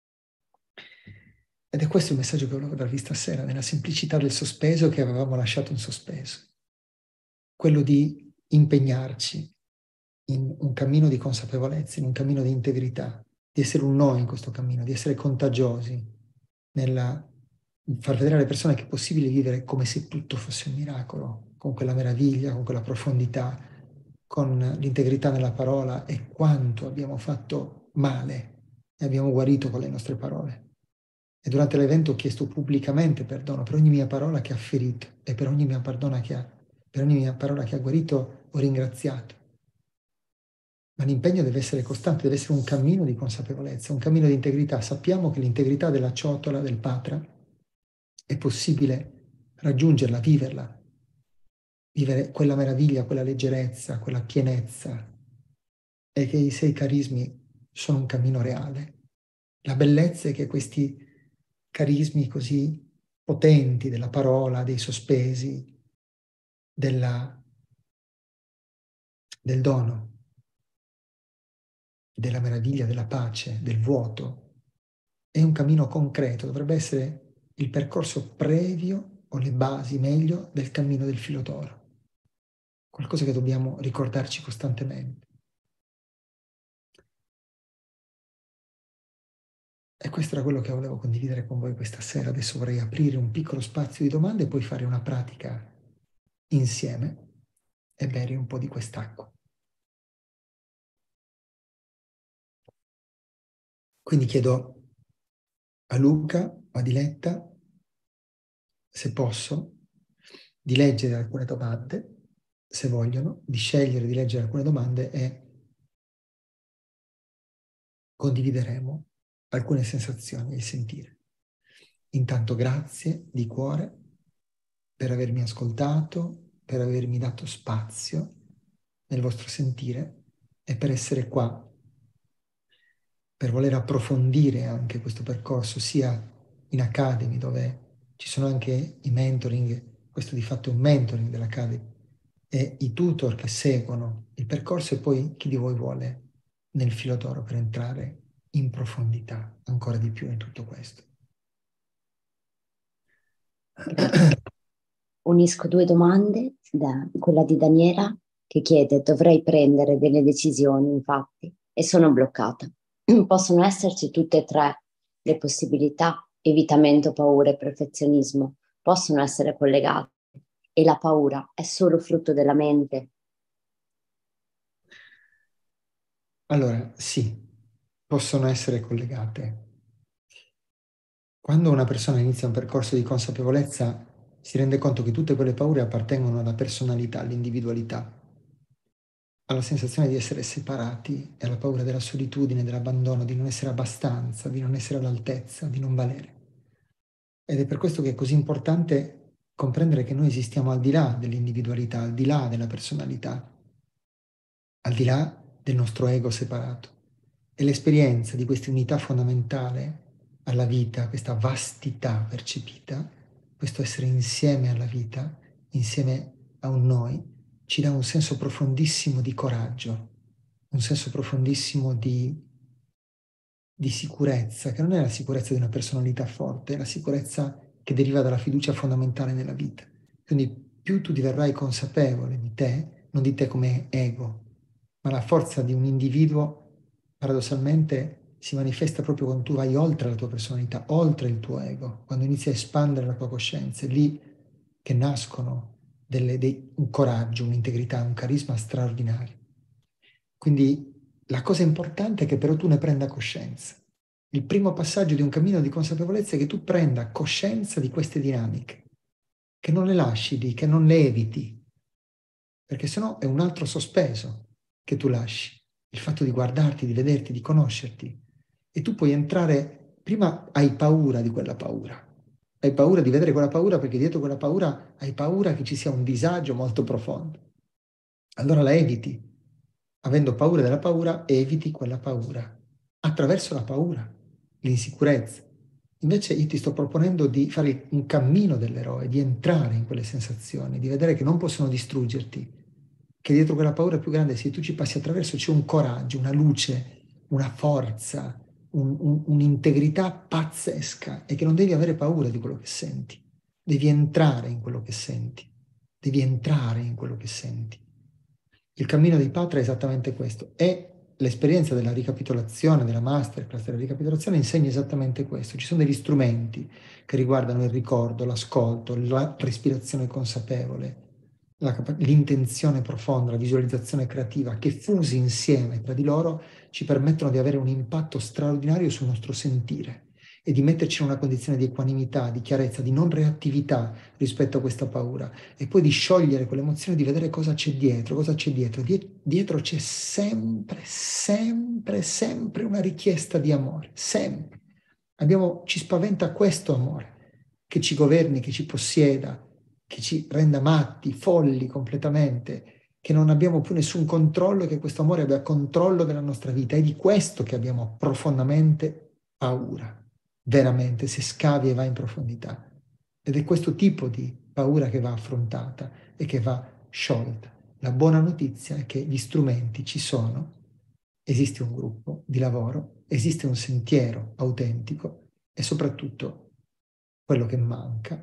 Ed è questo il messaggio che volevo darvi stasera, nella semplicità del sospeso che avevamo lasciato in sospeso. Quello di impegnarci in un cammino di consapevolezza, in un cammino di integrità, di essere un noi in questo cammino, di essere contagiosi, nel far vedere alle persone che è possibile vivere come se tutto fosse un miracolo, con quella meraviglia, con quella profondità, con l'integrità nella parola e quanto abbiamo fatto male e abbiamo guarito con le nostre parole. E durante l'evento ho chiesto pubblicamente perdono per ogni mia parola che ha ferito e per ogni mia, che ha, per ogni mia parola che ha guarito ho ringraziato. Ma l'impegno deve essere costante, deve essere un cammino di consapevolezza, un cammino di integrità. Sappiamo che l'integrità della ciotola, del Patra, è possibile raggiungerla, viverla, vivere quella meraviglia, quella leggerezza, quella pienezza, e che i sei carismi sono un cammino reale. La bellezza è che questi carismi così potenti della parola, dei sospesi, della, del dono, della meraviglia, della pace, del vuoto, è un cammino concreto, dovrebbe essere il percorso previo o le basi, meglio, del cammino del filo d'oro. Qualcosa che dobbiamo ricordarci costantemente. E questo era quello che volevo condividere con voi questa sera. Adesso vorrei aprire un piccolo spazio di domande e poi fare una pratica insieme e bere un po' di quest'acqua. Quindi chiedo a Luca o a Diletta, se posso, di leggere alcune domande, se vogliono, di scegliere di leggere alcune domande e condivideremo alcune sensazioni e sentire. Intanto grazie di cuore per avermi ascoltato, per avermi dato spazio nel vostro sentire e per essere qua, per voler approfondire anche questo percorso, sia in Academy, dove ci sono anche i mentoring, questo di fatto è un mentoring dell'Academy, e i tutor che seguono il percorso, e poi chi di voi vuole nel filo d'oro per entrare in profondità ancora di più in tutto questo. Grazie. Unisco due domande, da, quella di Daniela che chiede: dovrei prendere delle decisioni, infatti, e sono bloccata. Possono esserci tutte e tre le possibilità, evitamento, paura e perfezionismo, possono essere collegate, e la paura è solo frutto della mente? Allora, sì, possono essere collegate. Quando una persona inizia un percorso di consapevolezza, si rende conto che tutte quelle paure appartengono alla personalità, all'individualità, alla sensazione di essere separati e alla paura della solitudine, dell'abbandono, di non essere abbastanza, di non essere all'altezza, di non valere. Ed è per questo che è così importante comprendere che noi esistiamo al di là dell'individualità, al di là della personalità, al di là del nostro ego separato. E l'esperienza di questa unità fondamentale alla vita, questa vastità percepita, questo essere insieme alla vita, insieme a un noi, ci dà un senso profondissimo di coraggio, un senso profondissimo di, di sicurezza, che non è la sicurezza di una personalità forte, è la sicurezza che deriva dalla fiducia fondamentale nella vita. Quindi più tu diverrai consapevole di te, non di te come ego, ma la forza di un individuo paradossalmente si manifesta proprio quando tu vai oltre la tua personalità, oltre il tuo ego, quando inizi a espandere la tua coscienza. È lì che nascono delle, dei, un coraggio, un'integrità, un carisma straordinario. Quindi la cosa importante è che però tu ne prenda coscienza. Il primo passaggio di un cammino di consapevolezza è che tu prenda coscienza di queste dinamiche, che non le lasci lì, che non le eviti, perché sennò è un altro sospeso che tu lasci, il fatto di guardarti, di vederti, di conoscerti. E tu puoi entrare, prima hai paura di quella paura, hai paura di vedere quella paura perché dietro quella paura hai paura che ci sia un disagio molto profondo. Allora la eviti, avendo paura della paura, eviti quella paura, attraverso la paura, l'insicurezza. Invece io ti sto proponendo di fare un cammino dell'eroe, di entrare in quelle sensazioni, di vedere che non possono distruggerti, che dietro quella paura più grande, se tu ci passi attraverso, c'è un coraggio, una luce, una forza, un, un, un'integrità pazzesca, e che non devi avere paura di quello che senti, devi entrare in quello che senti, devi entrare in quello che senti. Il cammino dei Patra è esattamente questo, e l'esperienza della ricapitolazione, della masterclass, della ricapitolazione insegna esattamente questo. Ci sono degli strumenti che riguardano il ricordo, l'ascolto, la respirazione consapevole, la capa- l'intenzione profonda, la visualizzazione creativa, che fusi insieme tra di loro ci permettono di avere un impatto straordinario sul nostro sentire e di metterci in una condizione di equanimità, di chiarezza, di non reattività rispetto a questa paura, e poi di sciogliere quell'emozione, di vedere cosa c'è dietro, cosa c'è dietro. Die- dietro c'è sempre, sempre, sempre una richiesta di amore, sempre. Abbiamo, ci spaventa questo amore, che ci governi, che ci possieda, che ci renda matti, folli completamente, che non abbiamo più nessun controllo e che questo amore abbia controllo della nostra vita. È di questo che abbiamo profondamente paura, veramente, se scavi e vai in profondità. Ed è questo tipo di paura che va affrontata e che va sciolta. La buona notizia è che gli strumenti ci sono, esiste un gruppo di lavoro, esiste un sentiero autentico, e soprattutto quello che manca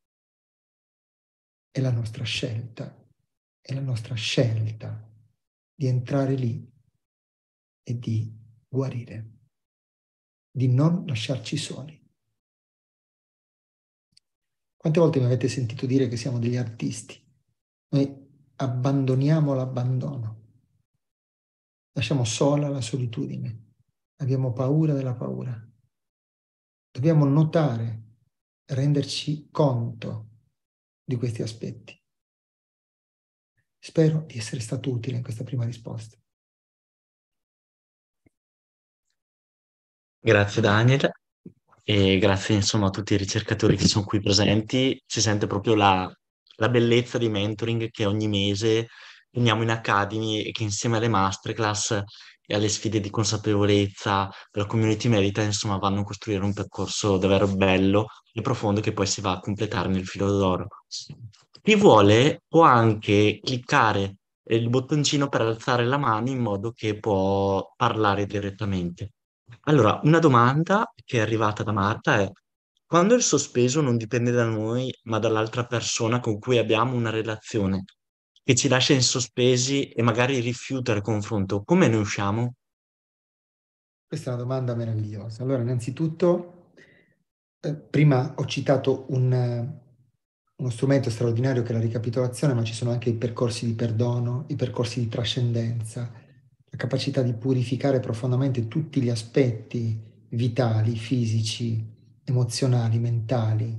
è la nostra scelta, è la nostra scelta di entrare lì e di guarire, di non lasciarci soli. Quante volte mi avete sentito dire che siamo degli artisti? Noi abbandoniamo l'abbandono, lasciamo sola la solitudine, abbiamo paura della paura. Dobbiamo notare, renderci conto di questi aspetti. Spero di essere stato utile in questa prima risposta. Grazie Daniel e grazie insomma a tutti i ricercatori che sono qui presenti. Si sente proprio la, la bellezza di mentoring che ogni mese teniamo in Academy e che insieme alle masterclass e alle sfide di consapevolezza della community Merita, insomma, vanno a costruire un percorso davvero bello e profondo che poi si va a completare nel filo d'oro. Chi vuole può anche cliccare il bottoncino per alzare la mano in modo che può parlare direttamente. Allora, una domanda che è arrivata da Marta è: quando il sospeso non dipende da noi, ma dall'altra persona con cui abbiamo una relazione, che ci lascia in sospesi e magari rifiuta il confronto, come ne usciamo? Questa è una domanda meravigliosa. Allora, innanzitutto, eh, prima ho citato un, eh, uno strumento straordinario che è la ricapitolazione, ma ci sono anche i percorsi di perdono, i percorsi di trascendenza, la capacità di purificare profondamente tutti gli aspetti vitali, fisici, emozionali, mentali,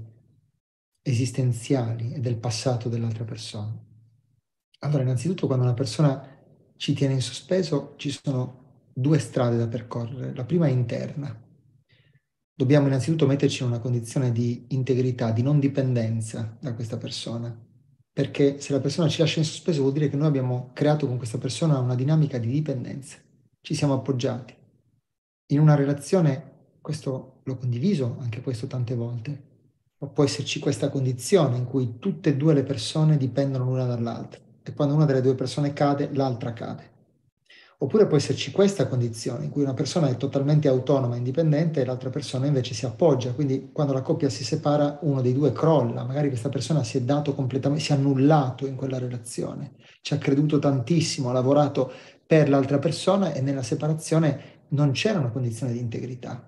esistenziali e del passato dell'altra persona. Allora, innanzitutto, quando una persona ci tiene in sospeso, ci sono due strade da percorrere. La prima è interna. Dobbiamo innanzitutto metterci in una condizione di integrità, di non dipendenza da questa persona, perché se la persona ci lascia in sospeso vuol dire che noi abbiamo creato con questa persona una dinamica di dipendenza, ci siamo appoggiati. In una relazione, questo l'ho condiviso, anche questo tante volte, ma può esserci questa condizione in cui tutte e due le persone dipendono l'una dall'altra e quando una delle due persone cade, l'altra cade. Oppure può esserci questa condizione in cui una persona è totalmente autonoma e indipendente e l'altra persona invece si appoggia, quindi quando la coppia si separa uno dei due crolla, magari questa persona si è dato completamente, si è annullato in quella relazione, ci ha creduto tantissimo, ha lavorato per l'altra persona e nella separazione non c'era una condizione di integrità.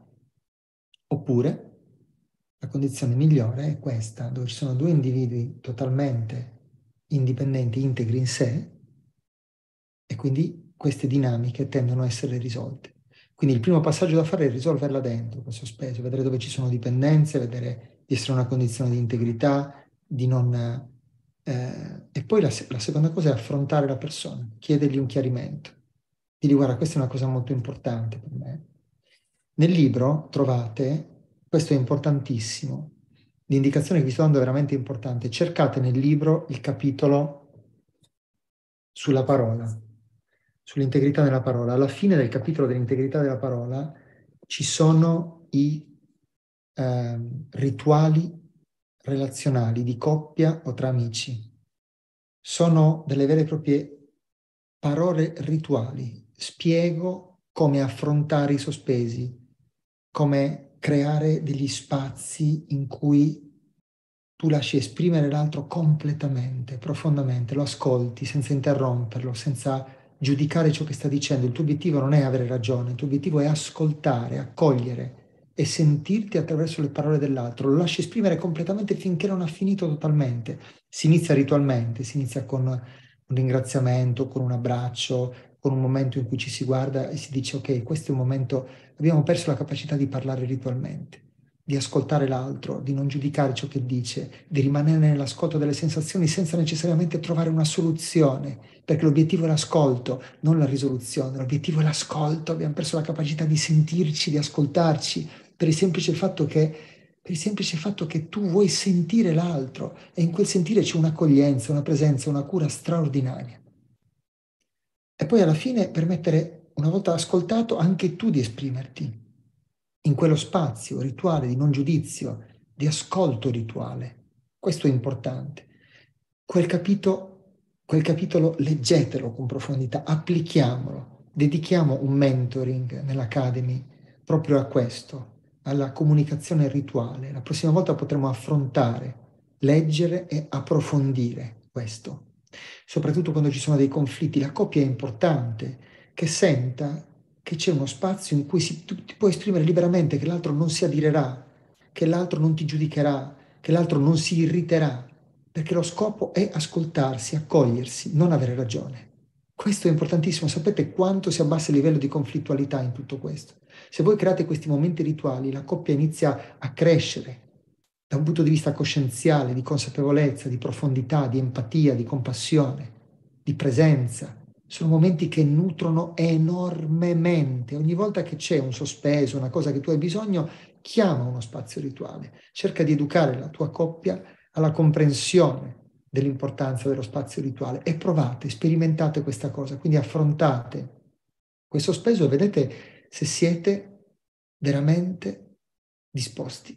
Oppure la condizione migliore è questa, dove ci sono due individui totalmente indipendenti, integri in sé, e quindi queste dinamiche tendono a essere risolte. Quindi il primo passaggio da fare è risolverla dentro, quel sospeso, vedere dove ci sono dipendenze, vedere di essere in una condizione di integrità, di non... Eh, e poi la, la seconda cosa è affrontare la persona, chiedergli un chiarimento. Dirgli, guarda, questa è una cosa molto importante per me. Nel libro trovate, questo è importantissimo, l'indicazione che vi sto dando è veramente importante. Cercate nel libro il capitolo sulla parola, sull'integrità della parola. Alla fine del capitolo dell'integrità della parola ci sono i eh, rituali relazionali di coppia o tra amici. Sono delle vere e proprie parole rituali. Spiego come affrontare i sospesi, come creare degli spazi in cui tu lasci esprimere l'altro completamente, profondamente, lo ascolti senza interromperlo, senza giudicare ciò che sta dicendo. Il tuo obiettivo non è avere ragione, il tuo obiettivo è ascoltare, accogliere e sentirti attraverso le parole dell'altro. Lo lasci esprimere completamente finché non ha finito totalmente. Si inizia ritualmente, si inizia con un ringraziamento, con un abbraccio, con un momento in cui ci si guarda e si dice ok, questo è un momento, abbiamo perso la capacità di parlare ritualmente, di ascoltare l'altro, di non giudicare ciò che dice, di rimanere nell'ascolto delle sensazioni senza necessariamente trovare una soluzione, perché l'obiettivo è l'ascolto, non la risoluzione, l'obiettivo è l'ascolto, abbiamo perso la capacità di sentirci, di ascoltarci, per il semplice fatto che, per il semplice fatto che tu vuoi sentire l'altro e in quel sentire c'è un'accoglienza, una presenza, una cura straordinaria. E poi alla fine permettere, una volta ascoltato, anche tu di esprimerti in quello spazio rituale di non giudizio, di ascolto rituale. Questo è importante. Quel capito, quel capitolo leggetelo con profondità, applichiamolo, dedichiamo un mentoring nell'Academy proprio a questo, alla comunicazione rituale. La prossima volta potremo affrontare, leggere e approfondire questo. Soprattutto quando ci sono dei conflitti, la coppia è importante che senta che c'è uno spazio in cui si, tu ti puoi esprimere liberamente, che l'altro non si adirerà, che l'altro non ti giudicherà, che l'altro non si irriterà, perché lo scopo è ascoltarsi, accogliersi, non avere ragione. Questo è importantissimo, sapete quanto si abbassa il livello di conflittualità in tutto questo. Se voi create questi momenti rituali, la coppia inizia a crescere da un punto di vista coscienziale, di consapevolezza, di profondità, di empatia, di compassione, di presenza, sono momenti che nutrono enormemente. Ogni volta che c'è un sospeso, una cosa che tu hai bisogno, chiama uno spazio rituale. Cerca di educare la tua coppia alla comprensione dell'importanza dello spazio rituale e provate, sperimentate questa cosa, quindi affrontate questo sospeso e vedete se siete veramente disposti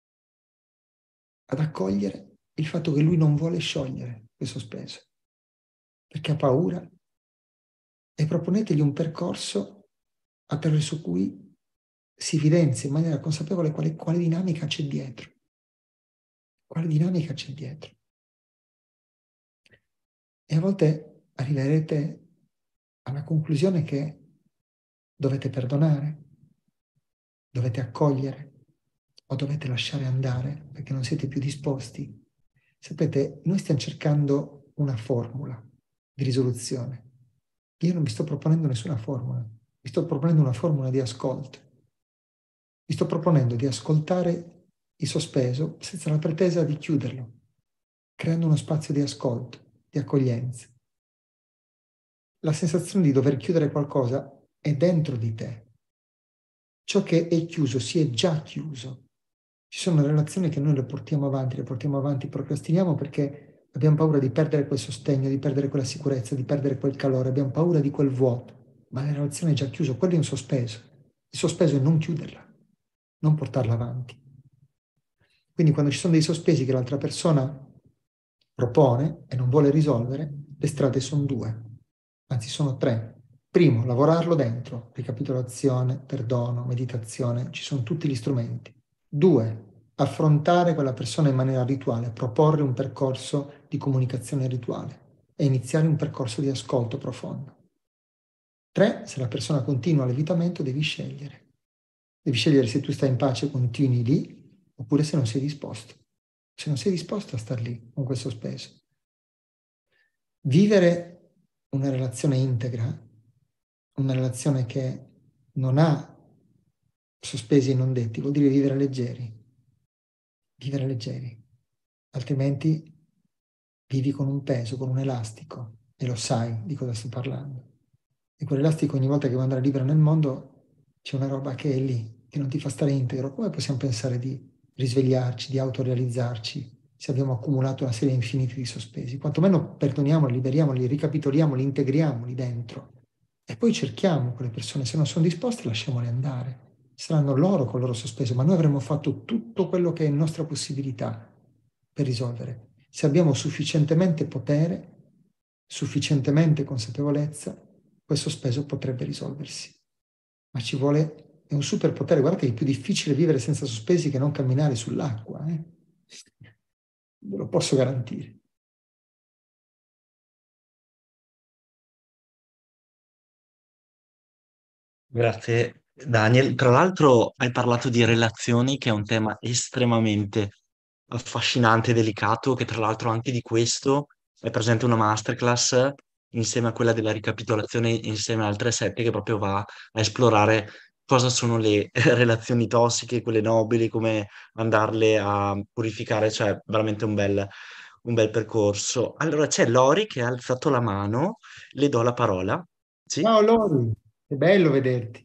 ad accogliere il fatto che lui non vuole sciogliere questo sospeso, perché ha paura, e proponetegli un percorso attraverso cui si evidenzia in maniera consapevole quale, quale dinamica c'è dietro. Quale dinamica c'è dietro. E a volte arriverete alla conclusione che dovete perdonare, dovete accogliere o dovete lasciare andare perché non siete più disposti. Sapete, noi stiamo cercando una formula di risoluzione. Io non vi sto proponendo nessuna formula, vi sto proponendo una formula di ascolto. Vi sto proponendo di ascoltare il sospeso senza la pretesa di chiuderlo, creando uno spazio di ascolto, di accoglienza. La sensazione di dover chiudere qualcosa è dentro di te. Ciò che è chiuso si è già chiuso. Ci sono relazioni che noi le portiamo avanti, le portiamo avanti, procrastiniamo perché abbiamo paura di perdere quel sostegno, di perdere quella sicurezza, di perdere quel calore, abbiamo paura di quel vuoto, ma la relazione è già chiusa, quello è un sospeso. Il sospeso è non chiuderla, non portarla avanti. Quindi quando ci sono dei sospesi che l'altra persona propone e non vuole risolvere, le strade sono due, anzi sono tre. Primo, lavorarlo dentro, ricapitolazione, perdono, meditazione, ci sono tutti gli strumenti. Due, affrontare quella persona in maniera rituale, proporre un percorso di comunicazione rituale e iniziare un percorso di ascolto profondo. Tre, se la persona continua l'evitamento, devi scegliere. Devi scegliere se tu stai in pace, continui lì, oppure se non sei disposto. Se non sei disposto a star lì con questo sospeso. Vivere una relazione integra, una relazione che non ha sospesi e non detti, vuol dire vivere leggeri. Vivere leggeri. Altrimenti vivi con un peso, con un elastico, e lo sai di cosa sto parlando. E quell'elastico ogni volta che vuoi andare libero nel mondo c'è una roba che è lì, che non ti fa stare integro. Come possiamo pensare di risvegliarci, di autorealizzarci se abbiamo accumulato una serie infinita di sospesi? Quantomeno perdoniamoli, liberiamoli, ricapitoliamoli, integriamoli dentro. E poi cerchiamo quelle persone, se non sono disposte lasciamole andare. Saranno loro con il loro sospeso, ma noi avremo fatto tutto quello che è in nostra possibilità per risolvere. Se abbiamo sufficientemente potere, sufficientemente consapevolezza, questo sospeso potrebbe risolversi. Ma ci vuole, è un superpotere. Guardate che è più difficile vivere senza sospesi che non camminare sull'acqua. Eh? Ve lo posso garantire. Grazie Daniel. Tra l'altro hai parlato di relazioni, che è un tema estremamente affascinante e delicato, che tra l'altro anche di questo è presente una masterclass insieme a quella della ricapitolazione, insieme a altre sette, che proprio va a esplorare cosa sono le relazioni tossiche, quelle nobili, come andarle a purificare, cioè veramente un bel, un bel percorso. Allora c'è Lori che ha alzato la mano, le do la parola. Sì? Ciao Lori, è bello vederti.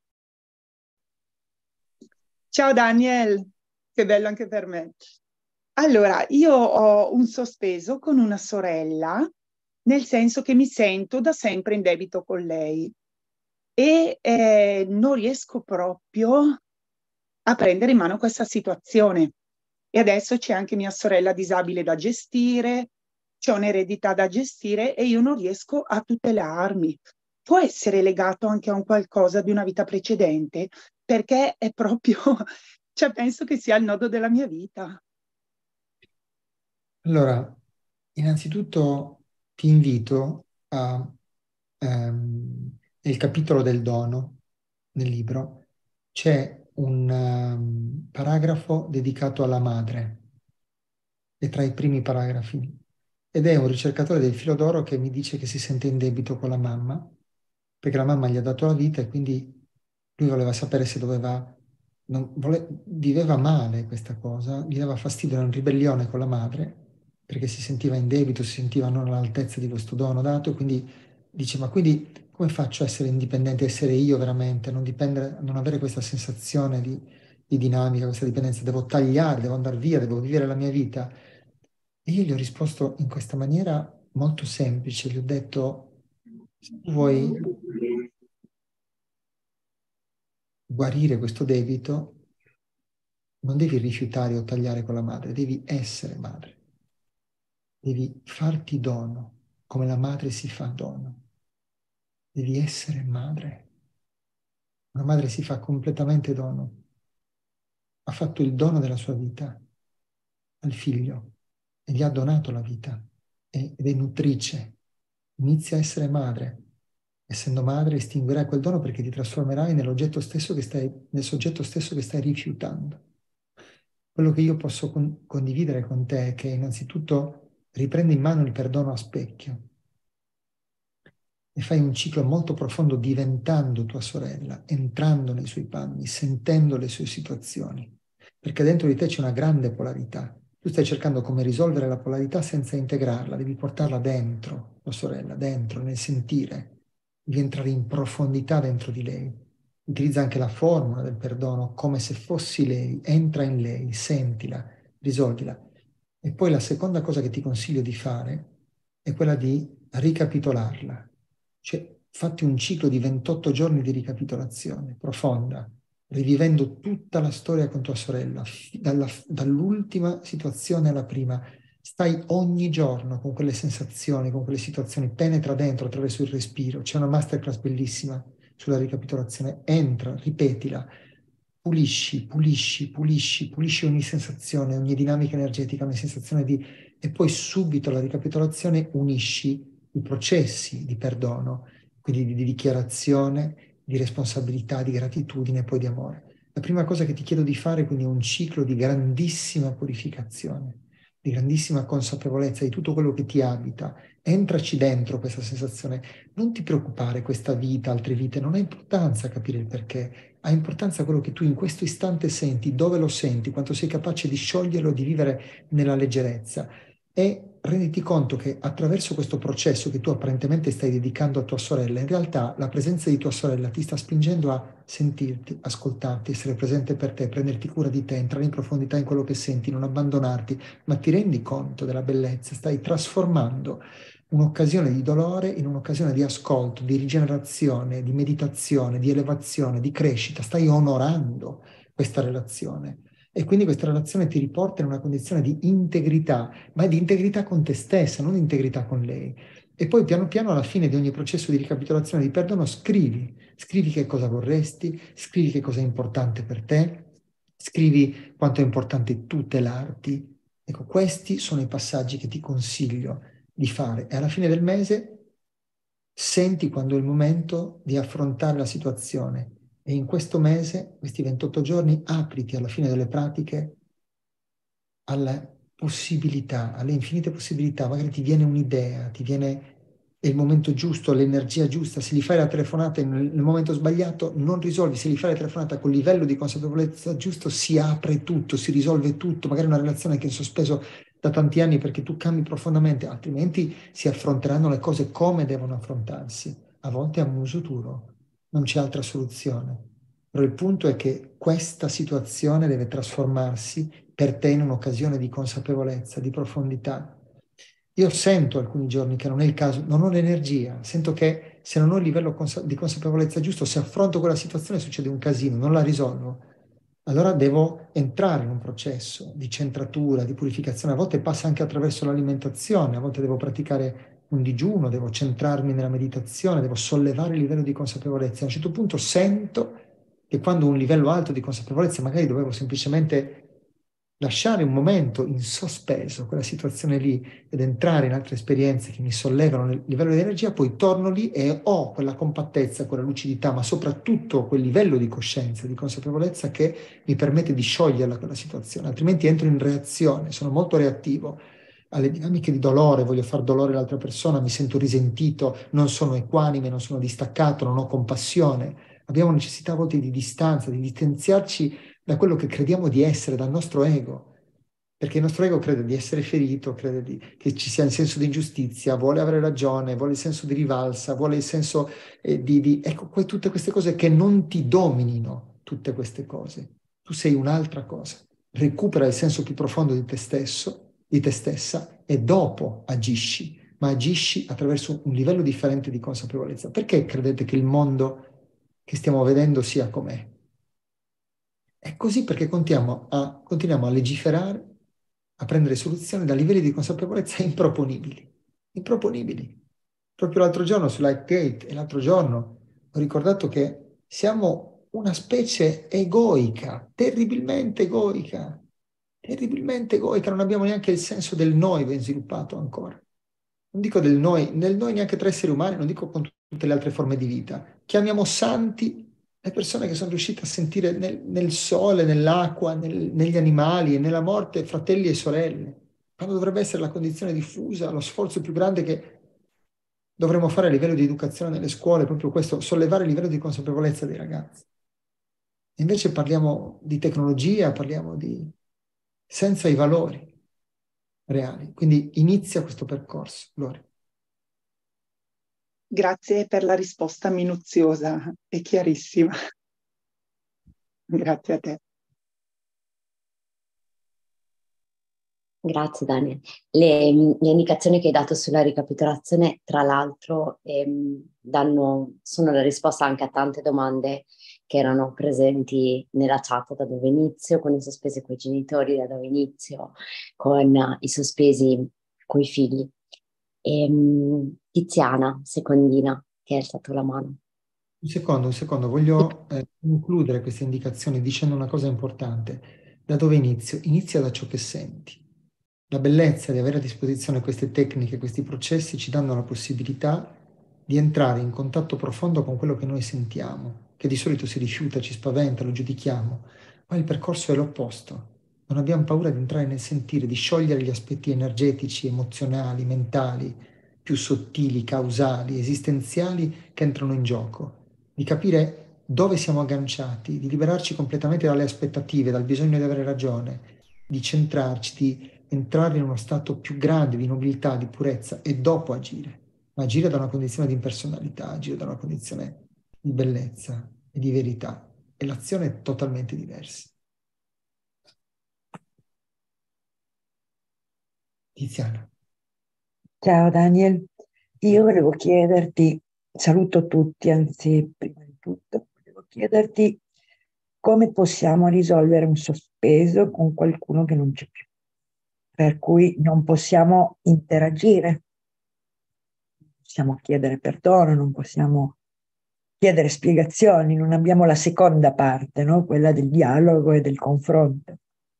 Ciao Daniel, che bello anche per me. Allora, io ho un sospeso con una sorella, nel senso che mi sento da sempre in debito con lei e eh, non riesco proprio a prendere in mano questa situazione. E adesso c'è anche mia sorella disabile da gestire, c'è un'eredità da gestire e io non riesco a tutelarmi. Può essere legato anche a un qualcosa di una vita precedente, perché è proprio, cioè penso che sia il nodo della mia vita. Allora, innanzitutto ti invito a, ehm, nel capitolo del dono, nel libro, c'è un um, paragrafo dedicato alla madre, è tra i primi paragrafi, ed è un ricercatore del filo d'oro che mi dice che si sente in debito con la mamma, perché la mamma gli ha dato la vita e quindi lui voleva sapere se doveva, non, vole, viveva male questa cosa, gli dava fastidio, era in ribellione con la madre, perché si sentiva in debito, si sentiva non all'altezza di questo dono dato, e quindi dice, ma quindi come faccio a essere indipendente, essere io veramente, non dipendere, non avere questa sensazione di, di dinamica, questa dipendenza, devo tagliare, devo andare via, devo vivere la mia vita? E io gli ho risposto in questa maniera molto semplice, gli ho detto, se tu vuoi guarire questo debito, non devi rifiutare o tagliare con la madre, devi essere madre. Devi farti dono, come la madre si fa dono. Devi essere madre. Una madre si fa completamente dono. Ha fatto il dono della sua vita al figlio e gli ha donato la vita ed è nutrice. Inizia a essere madre. Essendo madre estinguerai quel dono perché ti trasformerai nell'oggetto stesso che stai, nel soggetto stesso che stai rifiutando. Quello che io posso con- condividere con te è che innanzitutto riprendi in mano il perdono a specchio e fai un ciclo molto profondo diventando tua sorella, entrando nei suoi panni, sentendo le sue situazioni, perché dentro di te c'è una grande polarità. Tu stai cercando come risolvere la polarità senza integrarla, devi portarla dentro, tua sorella, dentro, nel sentire, devi entrare in profondità dentro di lei. Utilizza anche la formula del perdono come se fossi lei, entra in lei, sentila, risolvila. E poi la seconda cosa che ti consiglio di fare è quella di ricapitolarla. Cioè, fatti un ciclo di ventotto giorni di ricapitolazione profonda, rivivendo tutta la storia con tua sorella, dalla, dall'ultima situazione alla prima. Stai ogni giorno con quelle sensazioni, con quelle situazioni, penetra dentro attraverso il respiro. C'è una masterclass bellissima sulla ricapitolazione. Entra, ripetila, pulisci, pulisci, pulisci, pulisci ogni sensazione, ogni dinamica energetica, ogni sensazione di... E poi subito alla ricapitolazione unisci i processi di perdono, quindi di, di dichiarazione, di responsabilità, di gratitudine e poi di amore. La prima cosa che ti chiedo di fare quindi è un ciclo di grandissima purificazione, di grandissima consapevolezza di tutto quello che ti abita. Entraci dentro questa sensazione. Non ti preoccupare, questa vita, altre vite, non ha importanza capire il perché, ha importanza quello che tu in questo istante senti, dove lo senti, quanto sei capace di scioglierlo, di vivere nella leggerezza. E renditi conto che attraverso questo processo che tu apparentemente stai dedicando a tua sorella, in realtà la presenza di tua sorella ti sta spingendo a sentirti, ascoltarti, essere presente per te, prenderti cura di te, entrare in profondità in quello che senti, non abbandonarti, ma ti rendi conto della bellezza, stai trasformando un'occasione di dolore in un'occasione di ascolto, di rigenerazione, di meditazione, di elevazione, di crescita, stai onorando questa relazione. E quindi questa relazione ti riporta in una condizione di integrità, ma è di integrità con te stessa, non di integrità con lei. E poi piano piano alla fine di ogni processo di ricapitolazione, di perdono, scrivi. Scrivi che cosa vorresti, scrivi che cosa è importante per te, scrivi quanto è importante tutelarti. Ecco, questi sono i passaggi che ti consiglio di fare. E alla fine del mese senti quando è il momento di affrontare la situazione. E in questo mese, questi ventotto giorni, apriti alla fine delle pratiche alle possibilità, alle infinite possibilità. Magari ti viene un'idea, ti viene è il momento giusto, l'energia giusta. Se gli fai la telefonata nel, nel momento sbagliato, non risolvi. Se gli fai la telefonata col livello di consapevolezza giusto, si apre tutto, si risolve tutto. Magari una relazione che è in sospeso da tanti anni perché tu cambi profondamente, altrimenti si affronteranno le cose come devono affrontarsi. A volte a muso duro, non c'è altra soluzione. Però il punto è che questa situazione deve trasformarsi per te in un'occasione di consapevolezza, di profondità. Io sento alcuni giorni che non è il caso, non ho l'energia, sento che se non ho il livello consa- di consapevolezza giusto, se affronto quella situazione succede un casino, non la risolvo. Allora devo entrare in un processo di centratura, di purificazione. A volte passa anche attraverso l'alimentazione, a volte devo praticare un digiuno, devo centrarmi nella meditazione, devo sollevare il livello di consapevolezza. A un certo punto sento che quando un livello alto di consapevolezza magari dovevo semplicemente lasciare un momento in sospeso quella situazione lì ed entrare in altre esperienze che mi sollevano il livello di energia, poi torno lì e ho quella compattezza, quella lucidità, ma soprattutto quel livello di coscienza, di consapevolezza che mi permette di scioglierla quella situazione, altrimenti entro in reazione, sono molto reattivo alle dinamiche di dolore, voglio far dolore all'altra persona, mi sento risentito, non sono equanime, non sono distaccato, non ho compassione. Abbiamo necessità a volte di distanza, di distanziarci da quello che crediamo di essere, dal nostro ego. Perché il nostro ego crede di essere ferito, crede di, che ci sia il senso di ingiustizia, vuole avere ragione, vuole il senso di rivalsa, vuole il senso eh, di, di... Ecco, que- tutte queste cose che non ti dominino, tutte queste cose. Tu sei un'altra cosa. Recupera il senso più profondo di te stesso, di te stessa, e dopo agisci, ma agisci attraverso un livello differente di consapevolezza. Perché credete che il mondo che stiamo vedendo sia com'è? È così perché continuiamo a, continuiamo a legiferare, a prendere soluzioni da livelli di consapevolezza improponibili. Improponibili. Proprio l'altro giorno su Lightgate e l'altro giorno ho ricordato che siamo una specie egoica, terribilmente egoica, terribilmente egoica, non abbiamo neanche il senso del noi ben sviluppato ancora. Non dico del noi, nel noi neanche tra esseri umani, non dico con tutte le altre forme di vita. Chiamiamo santi le persone che sono riuscite a sentire nel, nel sole, nell'acqua, nel, negli animali e nella morte fratelli e sorelle, quando dovrebbe essere la condizione diffusa, lo sforzo più grande che dovremmo fare a livello di educazione nelle scuole, proprio questo, sollevare il livello di consapevolezza dei ragazzi. Invece parliamo di tecnologia, parliamo di... senza i valori reali. Quindi inizia questo percorso, Lori. Grazie per la risposta minuziosa e chiarissima. Grazie a te. Grazie Daniel. Le, le indicazioni che hai dato sulla ricapitolazione, tra l'altro, ehm, danno, sono la risposta anche a tante domande che erano presenti nella chat da dove inizio, con i sospesi coi genitori, da dove inizio, con uh, i sospesi coi figli. Ehm, Tiziana, secondina, che ha alzato la mano. Un secondo, un secondo, voglio eh, concludere queste indicazioni dicendo una cosa importante. Da dove inizio? Inizia da ciò che senti. La bellezza di avere a disposizione queste tecniche, questi processi ci danno la possibilità di entrare in contatto profondo con quello che noi sentiamo, che di solito si rifiuta, ci spaventa, lo giudichiamo, ma il percorso è l'opposto. Non abbiamo paura di entrare nel sentire, di sciogliere gli aspetti energetici, emozionali, mentali, più sottili, causali, esistenziali che entrano in gioco, di capire dove siamo agganciati, di liberarci completamente dalle aspettative, dal bisogno di avere ragione, di centrarci, di entrare in uno stato più grande di nobiltà, di purezza e dopo agire. Ma agire da una condizione di impersonalità, agire da una condizione di bellezza e di verità. E l'azione è totalmente diversa. Tiziana. Ciao Daniel, io volevo chiederti, saluto tutti, anzi prima di tutto, volevo chiederti come possiamo risolvere un sospeso con qualcuno che non c'è più, per cui non possiamo interagire, non possiamo chiedere perdono, non possiamo chiedere spiegazioni, non abbiamo la seconda parte, no? Quella del dialogo e del confronto.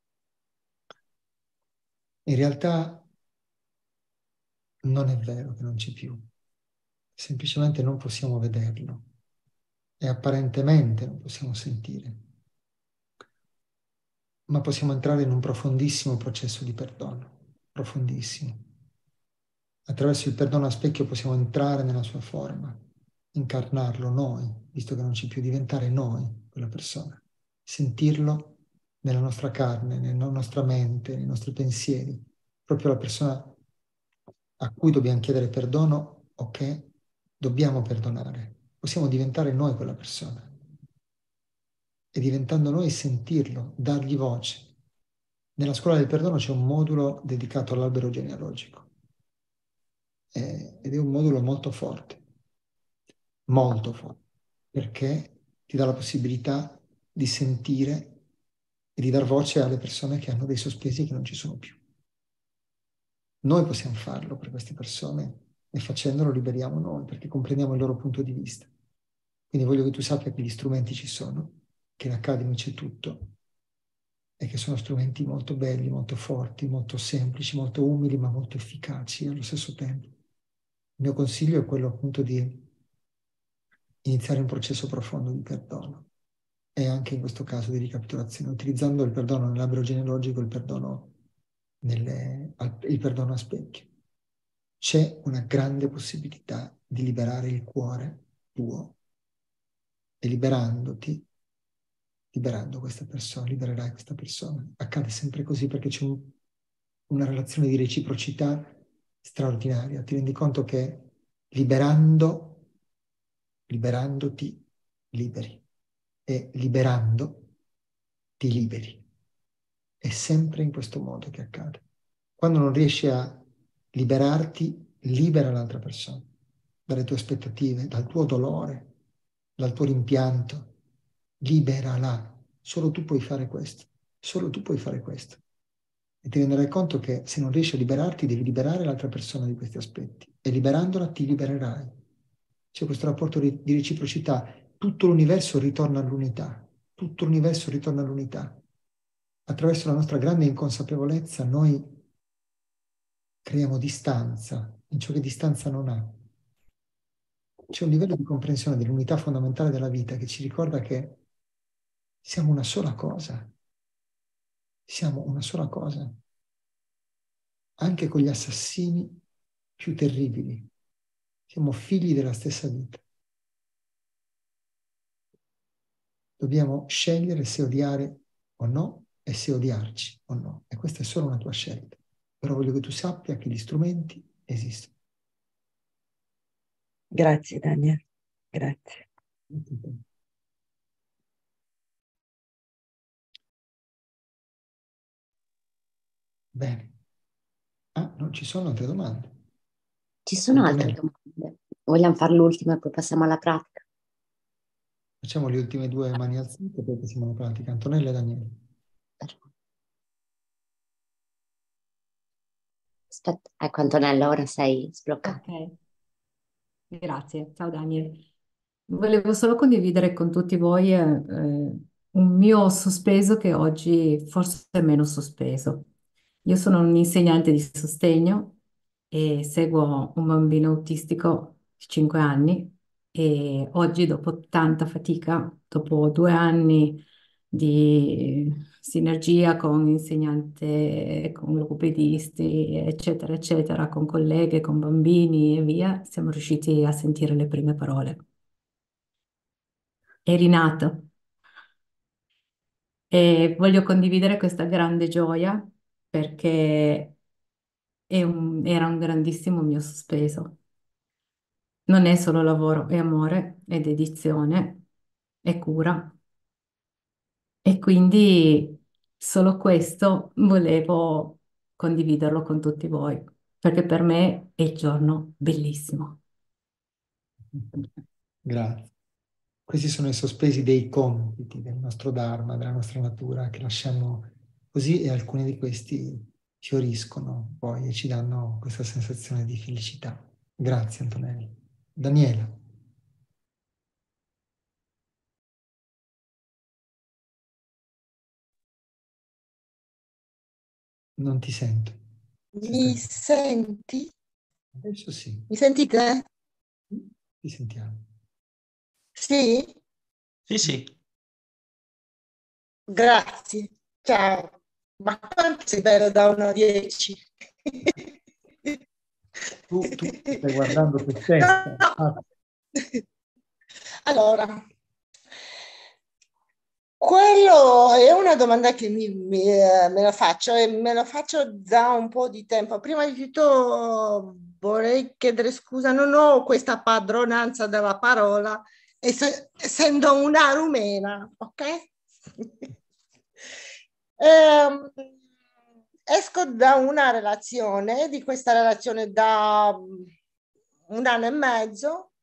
In realtà non è vero che non c'è più, semplicemente non possiamo vederlo e apparentemente non possiamo sentire, ma possiamo entrare in un profondissimo processo di perdono, profondissimo. Attraverso il perdono a specchio possiamo entrare nella sua forma, incarnarlo noi, visto che non c'è più, diventare noi quella persona, sentirlo nella nostra carne, nella nostra mente, nei nostri pensieri, proprio la persona a cui dobbiamo chiedere perdono o che dobbiamo perdonare. Possiamo diventare noi quella persona e diventando noi sentirlo, dargli voce. Nella scuola del perdono c'è un modulo dedicato all'albero genealogico eh, ed è un modulo molto forte, molto forte, perché ti dà la possibilità di sentire e di dar voce alle persone che hanno dei sospesi che non ci sono più. Noi possiamo farlo per queste persone e facendolo liberiamo noi perché comprendiamo il loro punto di vista. Quindi voglio che tu sappia che gli strumenti ci sono, che in Academy c'è tutto e che sono strumenti molto belli, molto forti, molto semplici, molto umili ma molto efficaci allo stesso tempo. Il mio consiglio è quello appunto di iniziare un processo profondo di perdono e anche in questo caso di ricapitolazione, utilizzando il perdono nell'albero genealogico, il perdono, nelle, il perdono a specchio. C'è una grande possibilità di liberare il cuore tuo e liberandoti, liberando questa persona, libererai questa persona. Accade sempre così perché c'è un una relazione di reciprocità straordinaria. Ti rendi conto che liberando, liberandoti, liberi. E liberando, ti liberi. È sempre in questo modo che accade. Quando non riesci a liberarti, libera l'altra persona dalle tue aspettative, dal tuo dolore, dal tuo rimpianto. Liberala. Solo tu puoi fare questo. Solo tu puoi fare questo. E ti renderai conto che se non riesci a liberarti, devi liberare l'altra persona di questi aspetti. E liberandola ti libererai. C'è questo rapporto di reciprocità. Tutto l'universo ritorna all'unità. Tutto l'universo ritorna all'unità. Attraverso la nostra grande inconsapevolezza noi creiamo distanza in ciò che distanza non ha. C'è un livello di comprensione dell'unità fondamentale della vita che ci ricorda che siamo una sola cosa. Siamo una sola cosa. Anche con gli assassini più terribili. Siamo figli della stessa vita. Dobbiamo scegliere se odiare o no e se odiarci o no. E questa è solo una tua scelta. Però voglio che tu sappia che gli strumenti esistono. Grazie Daniel, grazie. Bene. Ah, non ci sono altre domande? Ci sono Antonella, altre domande. Vogliamo fare l'ultima e poi passiamo alla pratica? facciamo le ultime due mani alzate e poi passiamo alla pratica. Antonella e Daniele. Aspetta, ecco Antonella, ora sei sbloccata. Ok, grazie. Ciao Daniel. Volevo solo condividere con tutti voi eh, eh, un mio sospeso che oggi forse è meno sospeso. Io sono un insegnante di sostegno e seguo un bambino autistico di cinque anni e oggi dopo tanta fatica, dopo due anni di sinergia con insegnante, con logopedisti, eccetera, eccetera, con colleghe, con bambini e via, siamo riusciti a sentire le prime parole. È rinato e voglio condividere questa grande gioia perché è un- era un grandissimo mio sospeso. Non è solo lavoro, è amore, è dedizione, è cura. E quindi solo questo volevo condividerlo con tutti voi, perché per me è il giorno bellissimo. Grazie. Questi sono i sospesi dei compiti del nostro Dharma, della nostra natura, che lasciamo così e alcuni di questi fioriscono poi e ci danno questa sensazione di felicità. Grazie Antonella. Daniela. Non ti sento. Mi senti? Adesso sì. Mi sentite? Ti sentiamo. Sì? Sì, sì. Grazie. Ciao. Ma quanto sei bello da uno a dieci? Tu, tu stai guardando te stessa. No. Ah. Allora, quello è una domanda che mi, mi, eh, me la faccio e me la faccio da un po' di tempo. Prima di tutto vorrei chiedere scusa, non ho questa padronanza della parola, ess- essendo una rumena, ok? Ehm, esco da una relazione, di questa relazione da un anno e mezzo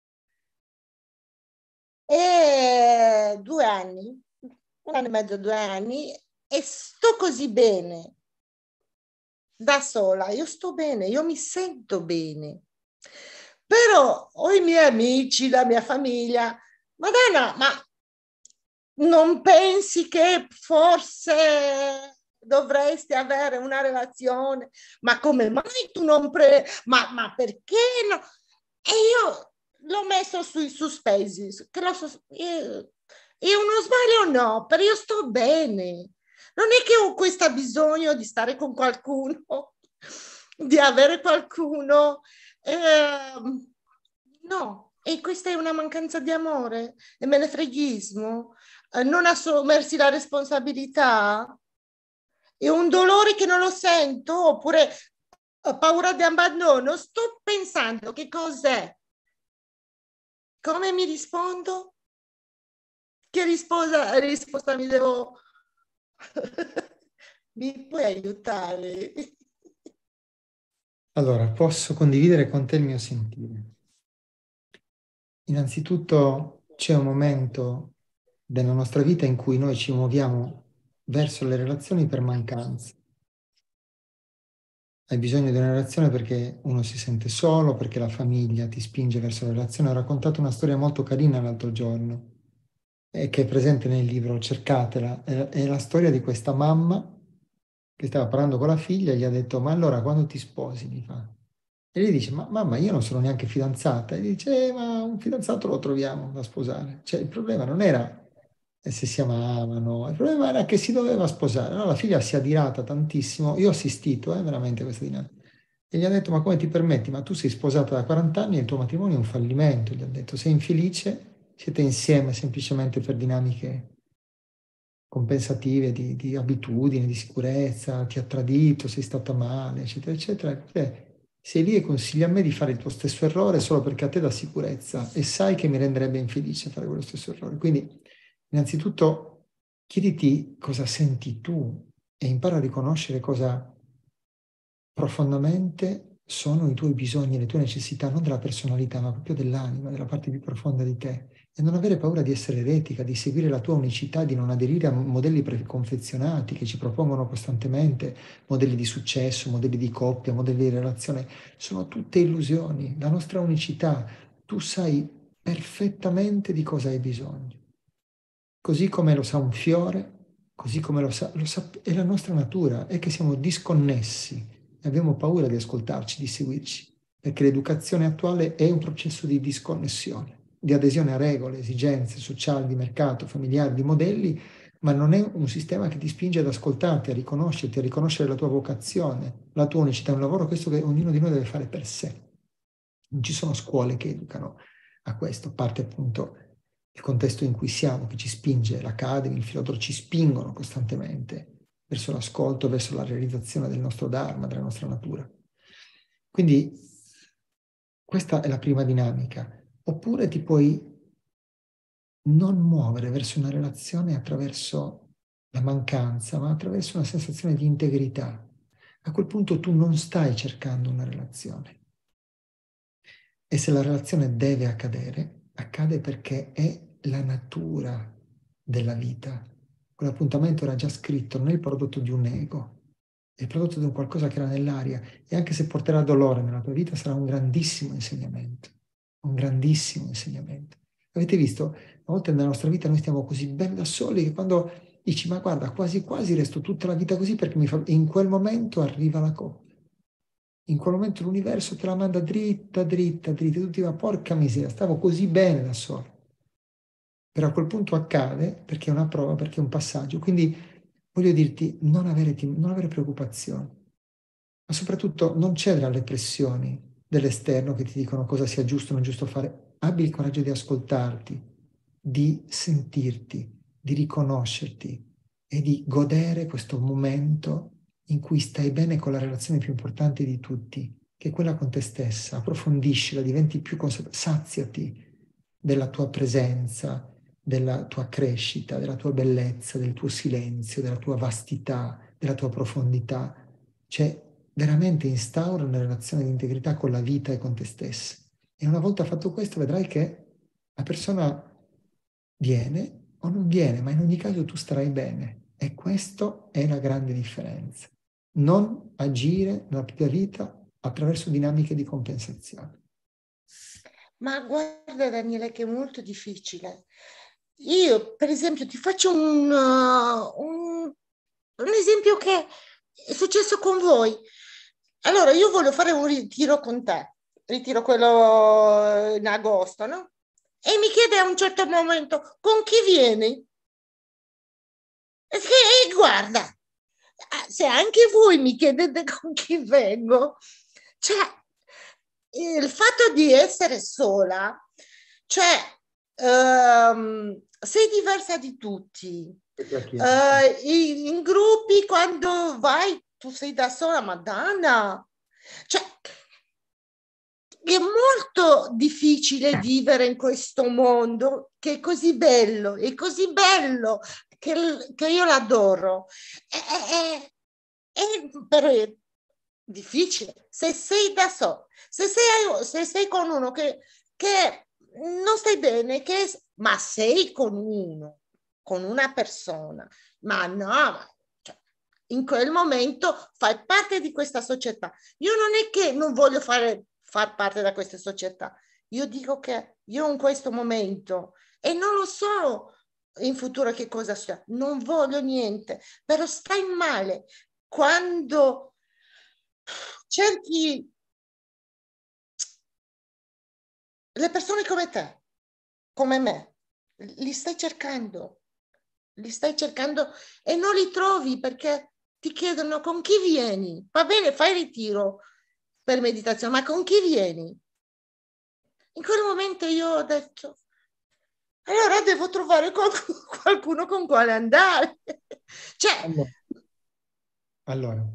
e due anni. un anno e mezzo, due anni, e sto così bene, da sola, io sto bene, io mi sento bene. Però ho i miei amici, la mia famiglia, Madonna, ma non pensi che forse dovresti avere una relazione? Ma come mai tu non pre... Ma, ma perché no? E io l'ho messo sui sospesi, che lo sos... io... Io non sbaglio, no, però io sto bene. Non è che ho questo bisogno di stare con qualcuno, di avere qualcuno. Eh, no, e questa è una mancanza di amore e menefreghismo. Eh, non assumersi la responsabilità. È un dolore che non lo sento, oppure ho paura di abbandono, sto pensando che cos'è. Come mi rispondo? Che risposta, risposta mi devo... Mi puoi aiutare? Allora, posso condividere con te il mio sentire. Innanzitutto c'è un momento della nostra vita in cui noi ci muoviamo verso le relazioni per mancanza. Hai bisogno di una relazione perché uno si sente solo, perché la famiglia ti spinge verso la relazione. Ho raccontato una storia molto carina l'altro giorno, e che è presente nel libro, cercatela. È, è la storia di questa mamma che stava parlando con la figlia e gli ha detto: ma allora quando ti sposi? Gli fa. E lei dice: ma mamma, io non sono neanche fidanzata. E dice: eh, ma un fidanzato lo troviamo da sposare. Cioè il problema non era se si amavano, il problema era che si doveva sposare. Allora la figlia si è adirata tantissimo, io ho assistito eh, veramente a questa dinamica. E gli ha detto: ma come ti permetti? Ma tu sei sposata da quaranta anni e il tuo matrimonio è un fallimento. Gli ha detto: sei infelice, siete insieme semplicemente per dinamiche compensative di, di abitudine, di sicurezza, ti ha tradito, sei stata male, eccetera, eccetera. Te sei lì e consigli a me di fare il tuo stesso errore solo perché a te dà sicurezza e sai che mi renderebbe infelice fare quello stesso errore. Quindi, innanzitutto, chiediti cosa senti tu e impara a riconoscere cosa profondamente sono i tuoi bisogni, le tue necessità, non della personalità, ma proprio dell'anima, della parte più profonda di te. E non avere paura di essere eretica, di seguire la tua unicità, di non aderire a modelli preconfezionati che ci propongono costantemente modelli di successo, modelli di coppia, modelli di relazione. Sono tutte illusioni. La nostra unicità, tu sai perfettamente di cosa hai bisogno. Così come lo sa un fiore, così come lo sa, lo sa, è la nostra natura, è che siamo disconnessi e abbiamo paura di ascoltarci, di seguirci, perché l'educazione attuale è un processo di disconnessione, di adesione a regole, esigenze sociali, di mercato, familiari, di modelli, ma non è un sistema che ti spinge ad ascoltarti, a riconoscerti, a riconoscere la tua vocazione, la tua unicità. È un lavoro questo che ognuno di noi deve fare per sé. Non ci sono scuole che educano a questo, a parte appunto il contesto in cui siamo, che ci spinge, l'Academy, il Filodoro, ci spingono costantemente verso l'ascolto, verso la realizzazione del nostro Dharma, della nostra natura. Quindi questa è la prima dinamica. Oppure ti puoi non muovere verso una relazione attraverso la mancanza, ma attraverso una sensazione di integrità. A quel punto tu non stai cercando una relazione. E se la relazione deve accadere, accade perché è la natura della vita. Quell'appuntamento era già scritto, non è il prodotto di un ego, è il prodotto di un qualcosa che era nell'aria, e anche se porterà dolore nella tua vita sarà un grandissimo insegnamento, un grandissimo insegnamento. Avete visto? A volte nella nostra vita noi stiamo così bene da soli che quando dici: ma guarda, quasi quasi resto tutta la vita così perché mi fa... in quel momento arriva la coppia. In quel momento l'universo te la manda dritta, dritta, dritta, e tu ti va: porca miseria, stavo così bene da solo. Però a quel punto accade perché è una prova, perché è un passaggio. Quindi voglio dirti, non avere, non avere preoccupazioni, ma soprattutto non cedere alle pressioni dell'esterno che ti dicono cosa sia giusto o non giusto fare. Abbi il coraggio di ascoltarti, di sentirti, di riconoscerti e di godere questo momento in cui stai bene con la relazione più importante di tutti, che è quella con te stessa. Approfondiscila, diventi più consapevole, saziati della tua presenza, della tua crescita, della tua bellezza, del tuo silenzio, della tua vastità, della tua profondità. Cioè, veramente instaura una relazione di integrità con la vita e con te stessa. E una volta fatto questo vedrai che la persona viene o non viene, ma in ogni caso tu starai bene. E questa è la grande differenza. Non agire nella propria vita attraverso dinamiche di compensazione. Ma guarda Daniele, che è molto difficile. Io, per esempio, ti faccio un, uh, un, un esempio che è successo con voi. Allora, io voglio fare un ritiro con te, ritiro quello in agosto, no? E mi chiede a un certo momento: con chi vieni? E, e guarda, se anche voi mi chiedete con chi vengo, cioè il fatto di essere sola, cioè um, sei diversa di tutti, Uh, in, in gruppi, quando vai, tu sei da sola, Madonna. Cioè, è molto difficile vivere in questo mondo che è così bello, è così bello che, che io l'adoro. È, è, è, però è difficile. Se sei da solo, se sei, se sei con uno che, che non stai bene, che, ma sei con uno, con una persona, ma no, cioè, in quel momento fai parte di questa società. Io non è che non voglio fare far parte da questa società, io dico che io in questo momento, e non lo so in futuro che cosa sia, non voglio niente, però stai male quando cerchi le persone come te, come me, li stai cercando, li stai cercando e non li trovi perché ti chiedono con chi vieni. Va bene, fai ritiro per meditazione, ma con chi vieni? In quel momento io ho detto, allora devo trovare qualcuno, qualcuno con quale andare. Cioè, allora, allora,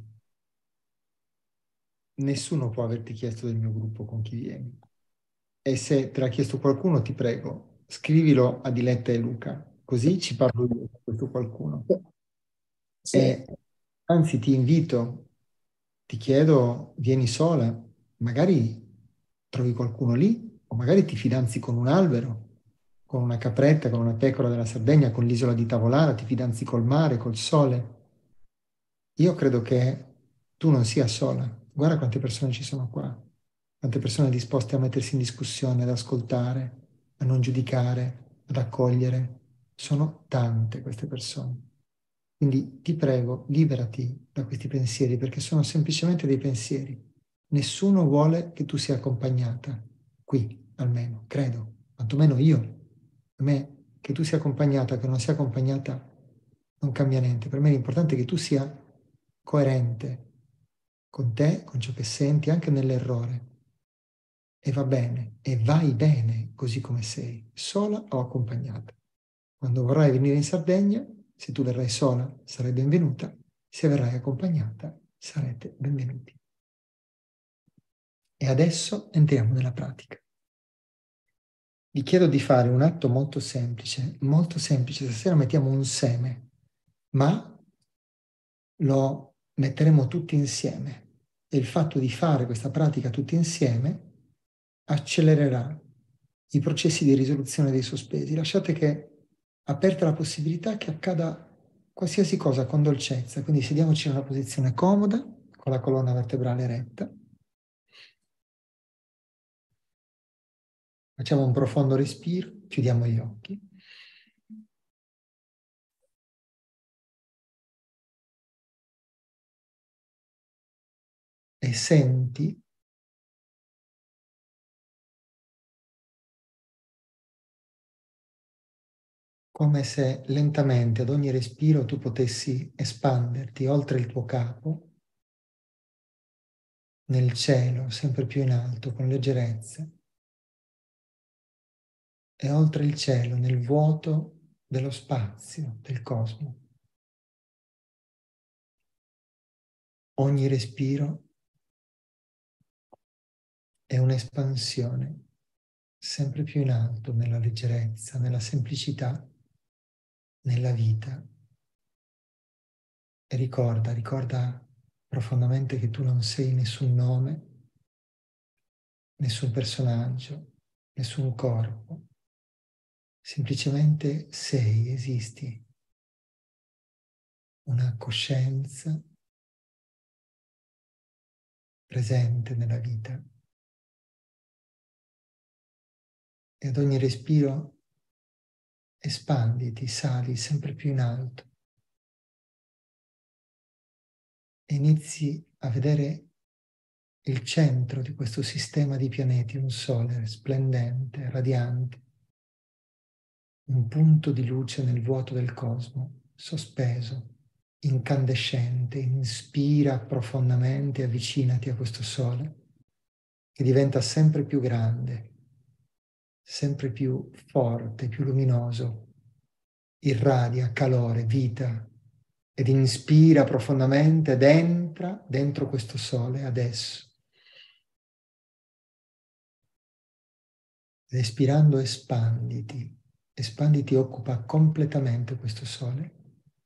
nessuno può averti chiesto del mio gruppo con chi vieni. E se te l'ha chiesto qualcuno, ti prego, scrivilo a Diletta e Luca, così ci parlo io con questo qualcuno. Sì. E anzi, ti invito, ti chiedo, vieni sola, magari trovi qualcuno lì, o magari ti fidanzi con un albero, con una capretta, con una pecora della Sardegna, con l'isola di Tavolana, ti fidanzi col mare, col sole. Io credo che tu non sia sola. Guarda quante persone ci sono qua, quante persone disposte a mettersi in discussione, ad ascoltare, a non giudicare, ad accogliere. Sono tante queste persone. Quindi ti prego, liberati da questi pensieri, perché sono semplicemente dei pensieri. Nessuno vuole che tu sia accompagnata, qui almeno, credo, quantomeno io. A me, che tu sia accompagnata, che non sia accompagnata, non cambia niente. Per me l'importante è che tu sia coerente con te, con ciò che senti, anche nell'errore. E va bene, e vai bene così come sei, sola o accompagnata. Quando vorrai venire in Sardegna, se tu verrai sola, sarai benvenuta, se verrai accompagnata, sarete benvenuti. E adesso entriamo nella pratica. Vi chiedo di fare un atto molto semplice, molto semplice. Stasera mettiamo un seme, ma lo metteremo tutti insieme. E il fatto di fare questa pratica tutti insieme accelererà i processi di risoluzione dei sospesi. Lasciate che aperta la possibilità che accada qualsiasi cosa con dolcezza. Quindi sediamoci in una posizione comoda, con la colonna vertebrale retta. Facciamo un profondo respiro, chiudiamo gli occhi. E senti come se lentamente ad ogni respiro tu potessi espanderti oltre il tuo capo, nel cielo, sempre più in alto, con leggerezza, e oltre il cielo, nel vuoto dello spazio, del cosmo. Ogni respiro è un'espansione sempre più in alto, nella leggerezza, nella semplicità, nella vita. E ricorda, ricorda profondamente che tu non sei nessun nome, nessun personaggio, nessun corpo. Semplicemente sei, esisti. Una coscienza presente nella vita. E ad ogni respiro espanditi, sali sempre più in alto. E inizi a vedere il centro di questo sistema di pianeti, un sole splendente, radiante, un punto di luce nel vuoto del cosmo, sospeso, incandescente. Inspira profondamente, avvicinati a questo sole che diventa sempre più grande, sempre più forte, più luminoso. irradia calore, vita, ed inspira profondamente ed entra dentro questo sole adesso. Ed espirando espanditi, espanditi, occupa completamente questo sole.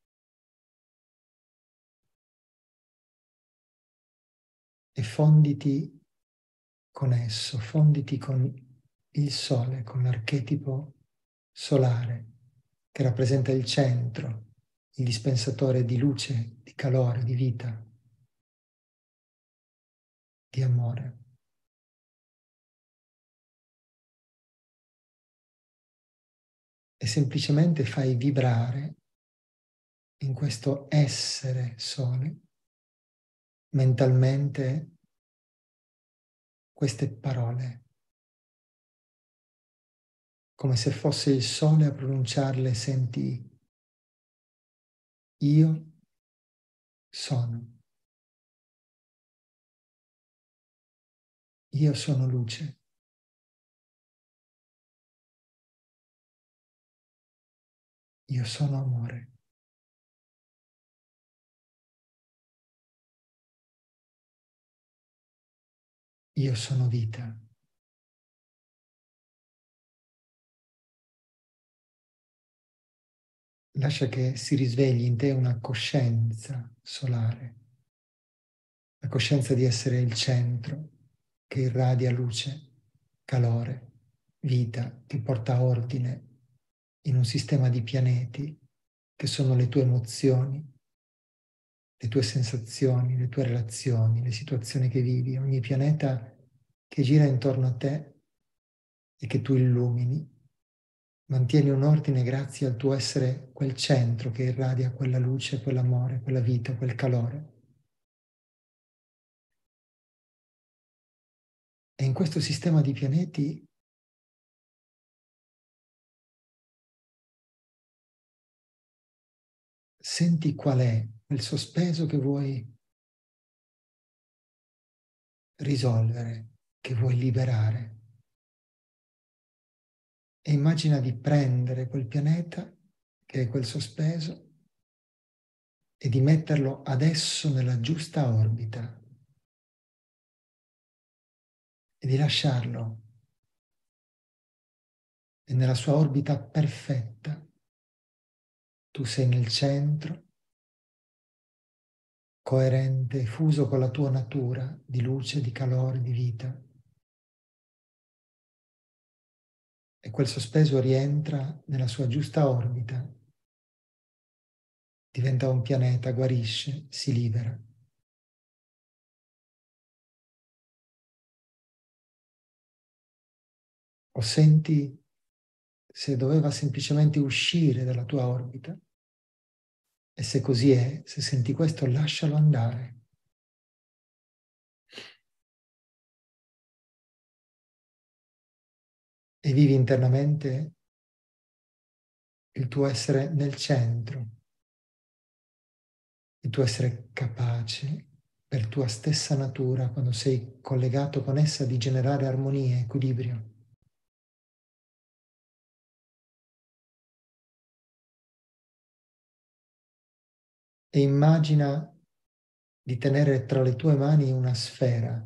E fonditi con esso, fonditi con il sole, con l'archetipo solare che rappresenta il centro, il dispensatore di luce, di calore, di vita, di amore. E semplicemente fai vibrare in questo essere sole mentalmente queste parole, come se fosse il sole a pronunciarle. Senti: io sono. Io sono luce. Io sono amore. Io sono vita. Lascia che si risvegli in te una coscienza solare, la coscienza di essere il centro che irradia luce, calore, vita, che porta ordine in un sistema di pianeti che sono le tue emozioni, le tue sensazioni, le tue relazioni, le situazioni che vivi, ogni pianeta che gira intorno a te e che tu illumini. Mantieni un ordine grazie al tuo essere quel centro che irradia quella luce, quell'amore, quella vita, quel calore. E in questo sistema di pianeti senti qual è il sospeso che vuoi risolvere, che vuoi liberare. E immagina di prendere quel pianeta, che è quel sospeso, e di metterlo adesso nella giusta orbita e di lasciarlo e nella sua orbita perfetta. Tu sei nel centro, coerente e fuso con la tua natura di luce, di calore, di vita. E quel sospeso rientra nella sua giusta orbita, diventa un pianeta, guarisce, si libera. O senti se doveva semplicemente uscire dalla tua orbita. E se così è, se senti questo, lascialo andare. E vivi internamente il tuo essere nel centro, il tuo essere capace per tua stessa natura, quando sei collegato con essa, di generare armonia, equilibrio. E immagina di tenere tra le tue mani una sfera.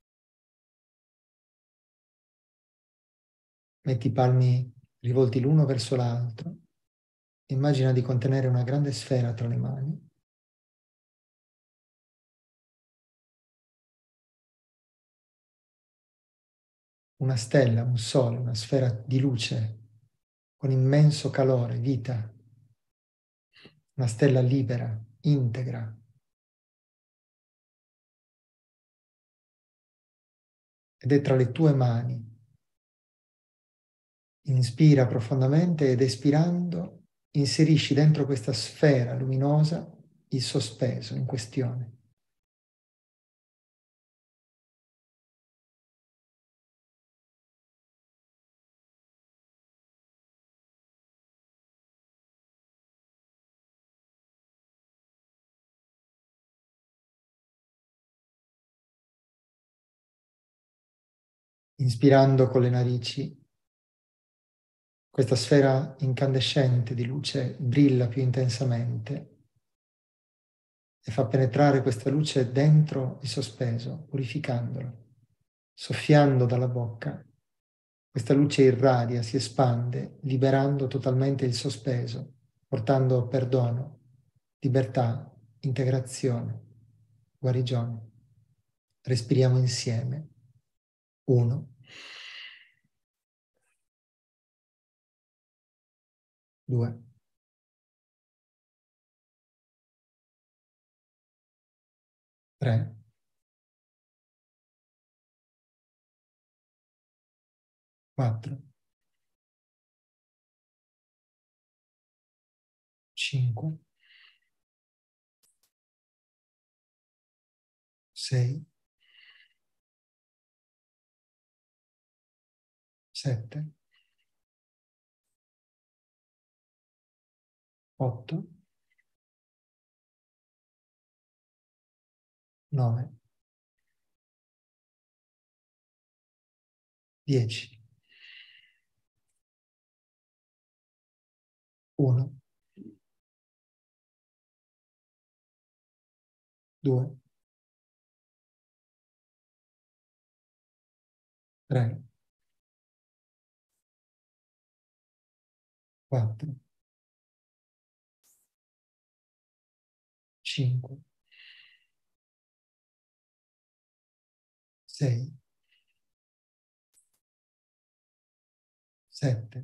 Metti i palmi rivolti l'uno verso l'altro. Immagina di contenere una grande sfera tra le mani. Una stella, un sole, una sfera di luce con immenso calore, vita. Una stella libera, integra. Ed è tra le tue mani. Inspira profondamente ed espirando inserisci dentro questa sfera luminosa il sospeso in questione. Inspirando con le narici Questa sfera incandescente di luce brilla più intensamente e fa penetrare questa luce dentro il sospeso, purificandolo. Soffiando dalla bocca, questa luce irradia, si espande, liberando totalmente il sospeso, portando perdono, libertà, integrazione, guarigione. Respiriamo insieme. Uno. Due. Tre. Quattro. Cinque. Sei. Sette. Otto. Nove. Dieci. Uno. Due. Tre. Quattro. Cinque. Sei. Sette.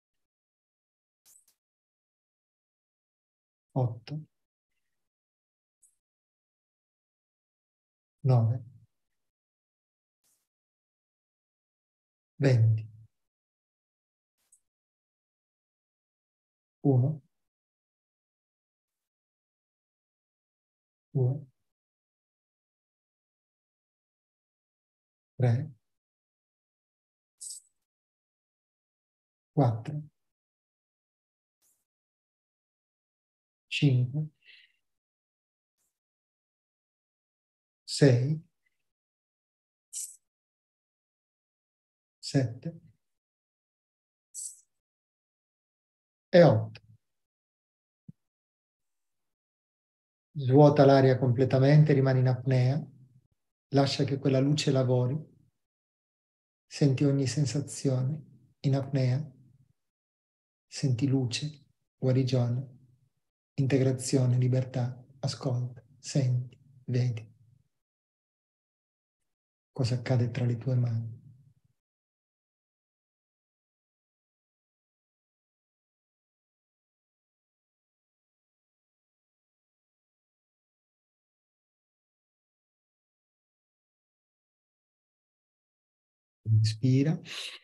Otto. Nove. Venti. Uno. Due. Tre. Quattro. Cinque. Sei. Sette. E otto. Svuota l'aria completamente, rimani in apnea, lascia che quella luce lavori, senti ogni sensazione in apnea, senti luce, guarigione, integrazione, libertà, ascolta, senti, vedi cosa accade tra le tue mani. Inspira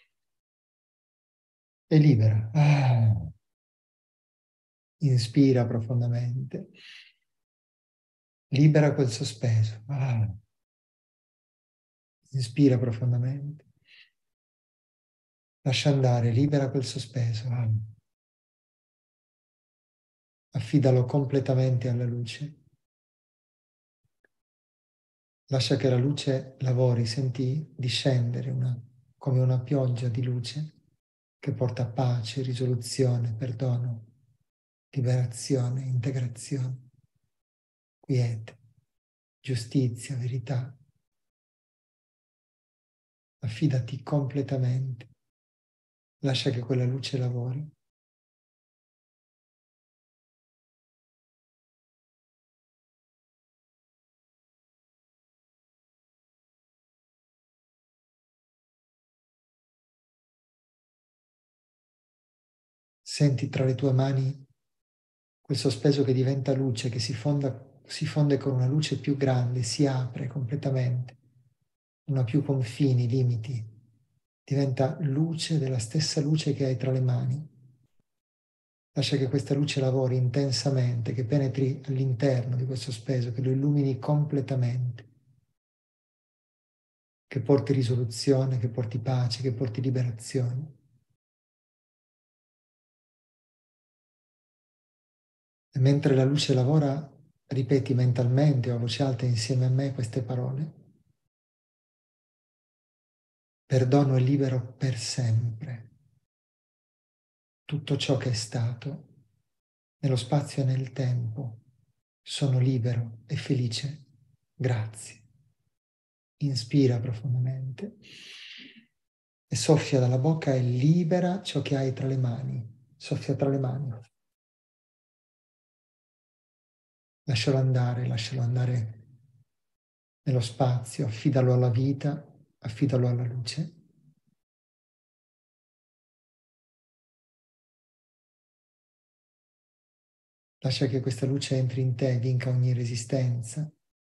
e libera. Ah. Inspira profondamente. Libera quel sospeso. Ah. Inspira profondamente. Lascia andare, libera quel sospeso. Ah. Affidalo completamente alla luce. Lascia che la luce lavori, senti discendere una, come una pioggia di luce che porta pace, risoluzione, perdono, liberazione, integrazione, quiete, giustizia, verità. Affidati completamente. Lascia che quella luce lavori. Senti tra le tue mani quel sospeso che diventa luce, che si fonda, si fonde con una luce più grande, si apre completamente, non ha più confini, limiti, diventa luce della stessa luce che hai tra le mani. Lascia che questa luce lavori intensamente, che penetri all'interno di questo sospeso, che lo illumini completamente, che porti risoluzione, che porti pace, che porti liberazione. E mentre la luce lavora, ripeti mentalmente o a voce alta insieme a me queste parole. Perdono e libero per sempre. tutto ciò che è stato, nello spazio e nel tempo. Sono libero e felice. Grazie. Inspira profondamente e soffia dalla bocca e libera ciò che hai tra le mani. Soffia tra le mani. Lascialo andare, lascialo andare nello spazio, affidalo alla vita, affidalo alla luce. Lascia che questa luce entri in te, vinca ogni resistenza,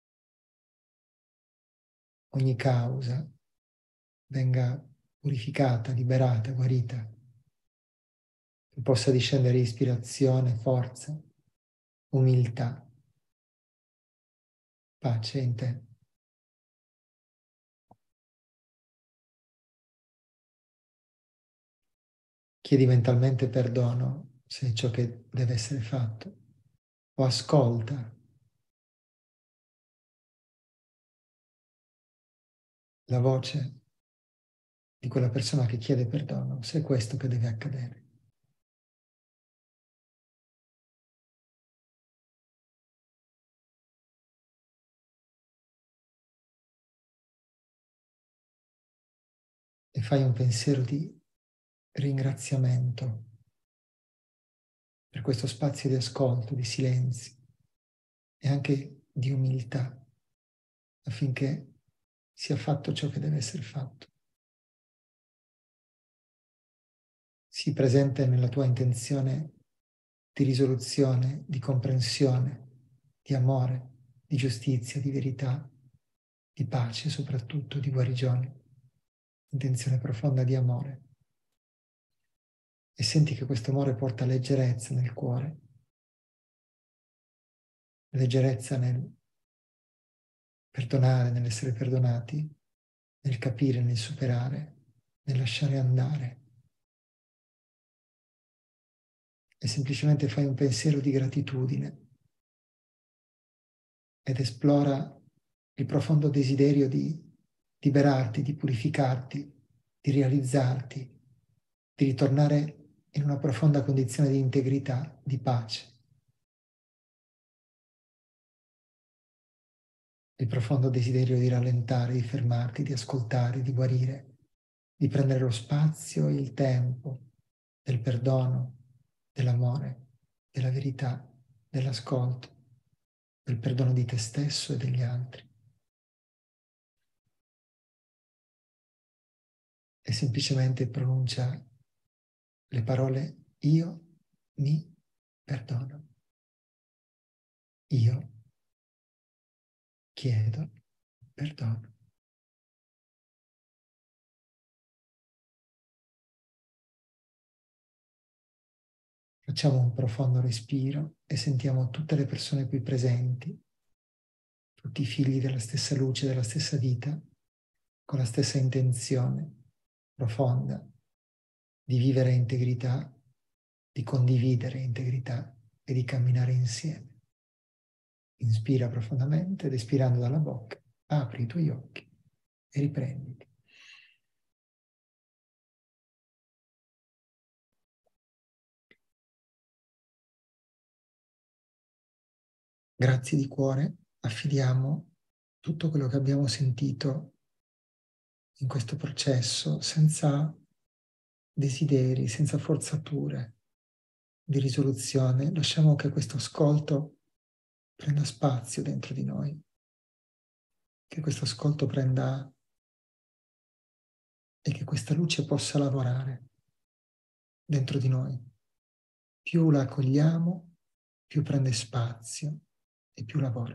ogni causa, venga purificata, liberata, guarita, che possa discendere ispirazione, forza, umiltà, pace in te. Chiedi mentalmente perdono se è ciò che deve essere fatto, o ascolta la voce di quella persona che chiede perdono, se è questo che deve accadere. E fai un pensiero di ringraziamento per questo spazio di ascolto, di silenzio e anche di umiltà, affinché sia fatto ciò che deve essere fatto. Sii presente nella tua intenzione di risoluzione, di comprensione, di amore, di giustizia, di verità, di pace, soprattutto di guarigione, intenzione profonda di amore. E senti che questo amore porta leggerezza nel cuore, leggerezza nel perdonare, nell'essere perdonati, nel capire, nel superare, nel lasciare andare. E semplicemente fai un pensiero di gratitudine ed esplora il profondo desiderio di liberarti, di purificarti, di realizzarti, di ritornare in una profonda condizione di integrità, di pace. Il profondo desiderio di rallentare, di fermarti, di ascoltare, di guarire, di prendere lo spazio e il tempo del perdono, dell'amore, della verità, dell'ascolto, del perdono di te stesso e degli altri. E semplicemente pronuncia le parole io mi perdono. Io chiedo perdono. Facciamo un profondo respiro e sentiamo tutte le persone qui presenti, tutti i figli della stessa luce, della stessa vita, con la stessa intenzione profonda di vivere integrità, di condividere integrità e di camminare insieme. Inspira profondamente ed espirando dalla bocca, apri i tuoi occhi e riprenditi. Grazie di cuore, affidiamo tutto quello che abbiamo sentito in questo processo senza desideri, senza forzature di risoluzione. Lasciamo che questo ascolto prenda spazio dentro di noi, che questo ascolto prenda e che questa luce possa lavorare dentro di noi. Più la accogliamo, più prende spazio e più lavora.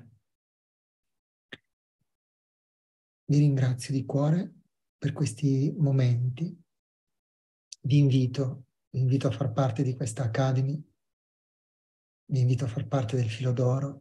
Vi ringrazio di cuore per questi momenti. Vi invito, vi invito a far parte di questa Academy, vi invito a far parte del Filo d'Oro,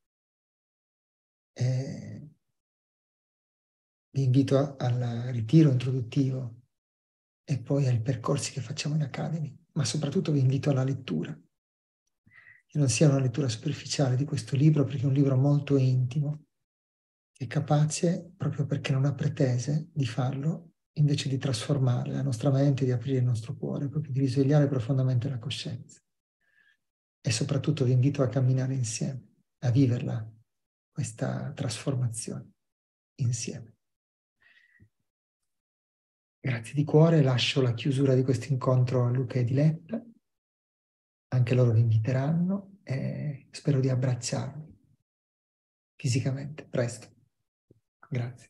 e vi invito al ritiro introduttivo e poi ai percorsi che facciamo in Academy, ma soprattutto vi invito alla lettura. Che non sia una lettura superficiale di questo libro, perché è un libro molto intimo, è capace, proprio perché non ha pretese di farlo, invece di trasformare la nostra mente, di aprire il nostro cuore, proprio di risvegliare profondamente la coscienza. E soprattutto vi invito a camminare insieme, a viverla, questa trasformazione, insieme. Grazie di cuore, lascio la chiusura di questo incontro a Luca e Diletta. Anche loro vi inviteranno e spero di abbracciarvi fisicamente presto. Grazie.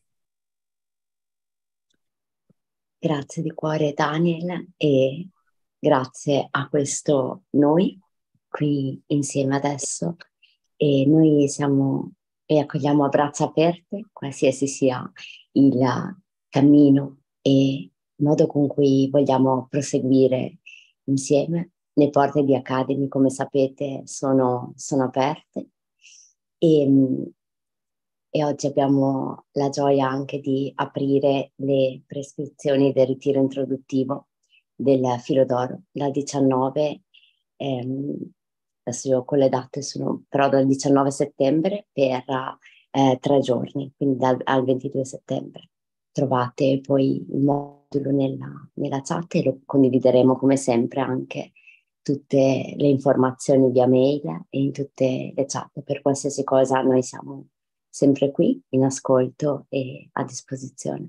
Grazie di cuore Daniel e grazie a questo noi qui insieme adesso, e noi siamo e accogliamo a braccia aperte qualsiasi sia il cammino e il modo con cui vogliamo proseguire insieme. Le porte di Academy, come sapete, sono, sono aperte e, e oggi abbiamo la gioia anche di aprire le prescrizioni del ritiro introduttivo del Filo d'Oro dal diciannove, ehm, adesso io con le date sono però dal diciannove settembre per eh, tre giorni, quindi dal al ventidue settembre. Trovate poi il modulo nella, nella chat e lo condivideremo come sempre anche tutte le informazioni via mail e in tutte le chat. Per qualsiasi cosa noi siamo sempre qui in ascolto e a disposizione.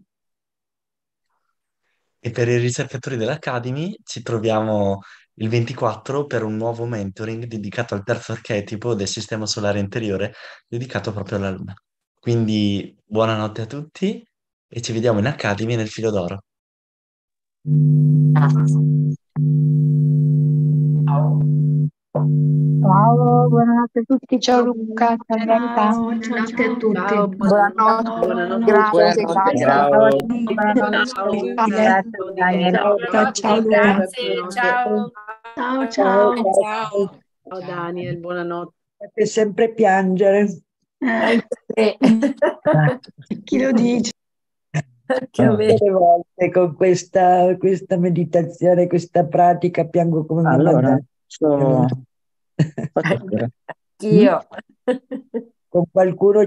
E per i ricercatori dell'Academy ci troviamo il ventiquattro per un nuovo mentoring dedicato al terzo archetipo del sistema solare interiore, dedicato proprio alla Luna. Quindi buonanotte a tutti e ci vediamo in Academy nel Filo d'Oro. Grazie. Ciao. Ciao, buonanotte a tutti. Ciao Luca, ciao Bianca. Ciao, buonanotte a tutti. Ciao, Buonanotte, buonanotte. grazie Buonanotte. Daniel. Ciao. Ciao a tutti, buonanotte. Ciao. Grazie Daniel. Ciao, Ciao Luca. Grazie, ciao. Ciao, Ciao, ciao. ciao. Ciao Daniel, buonanotte. Fate sempre piangere. Eh, chi lo dice? Anche a me. Tutte le volte con questa, questa meditazione, questa pratica, piango come una Allora, Madonna. so... Fatto pure. Io. Con qualcuno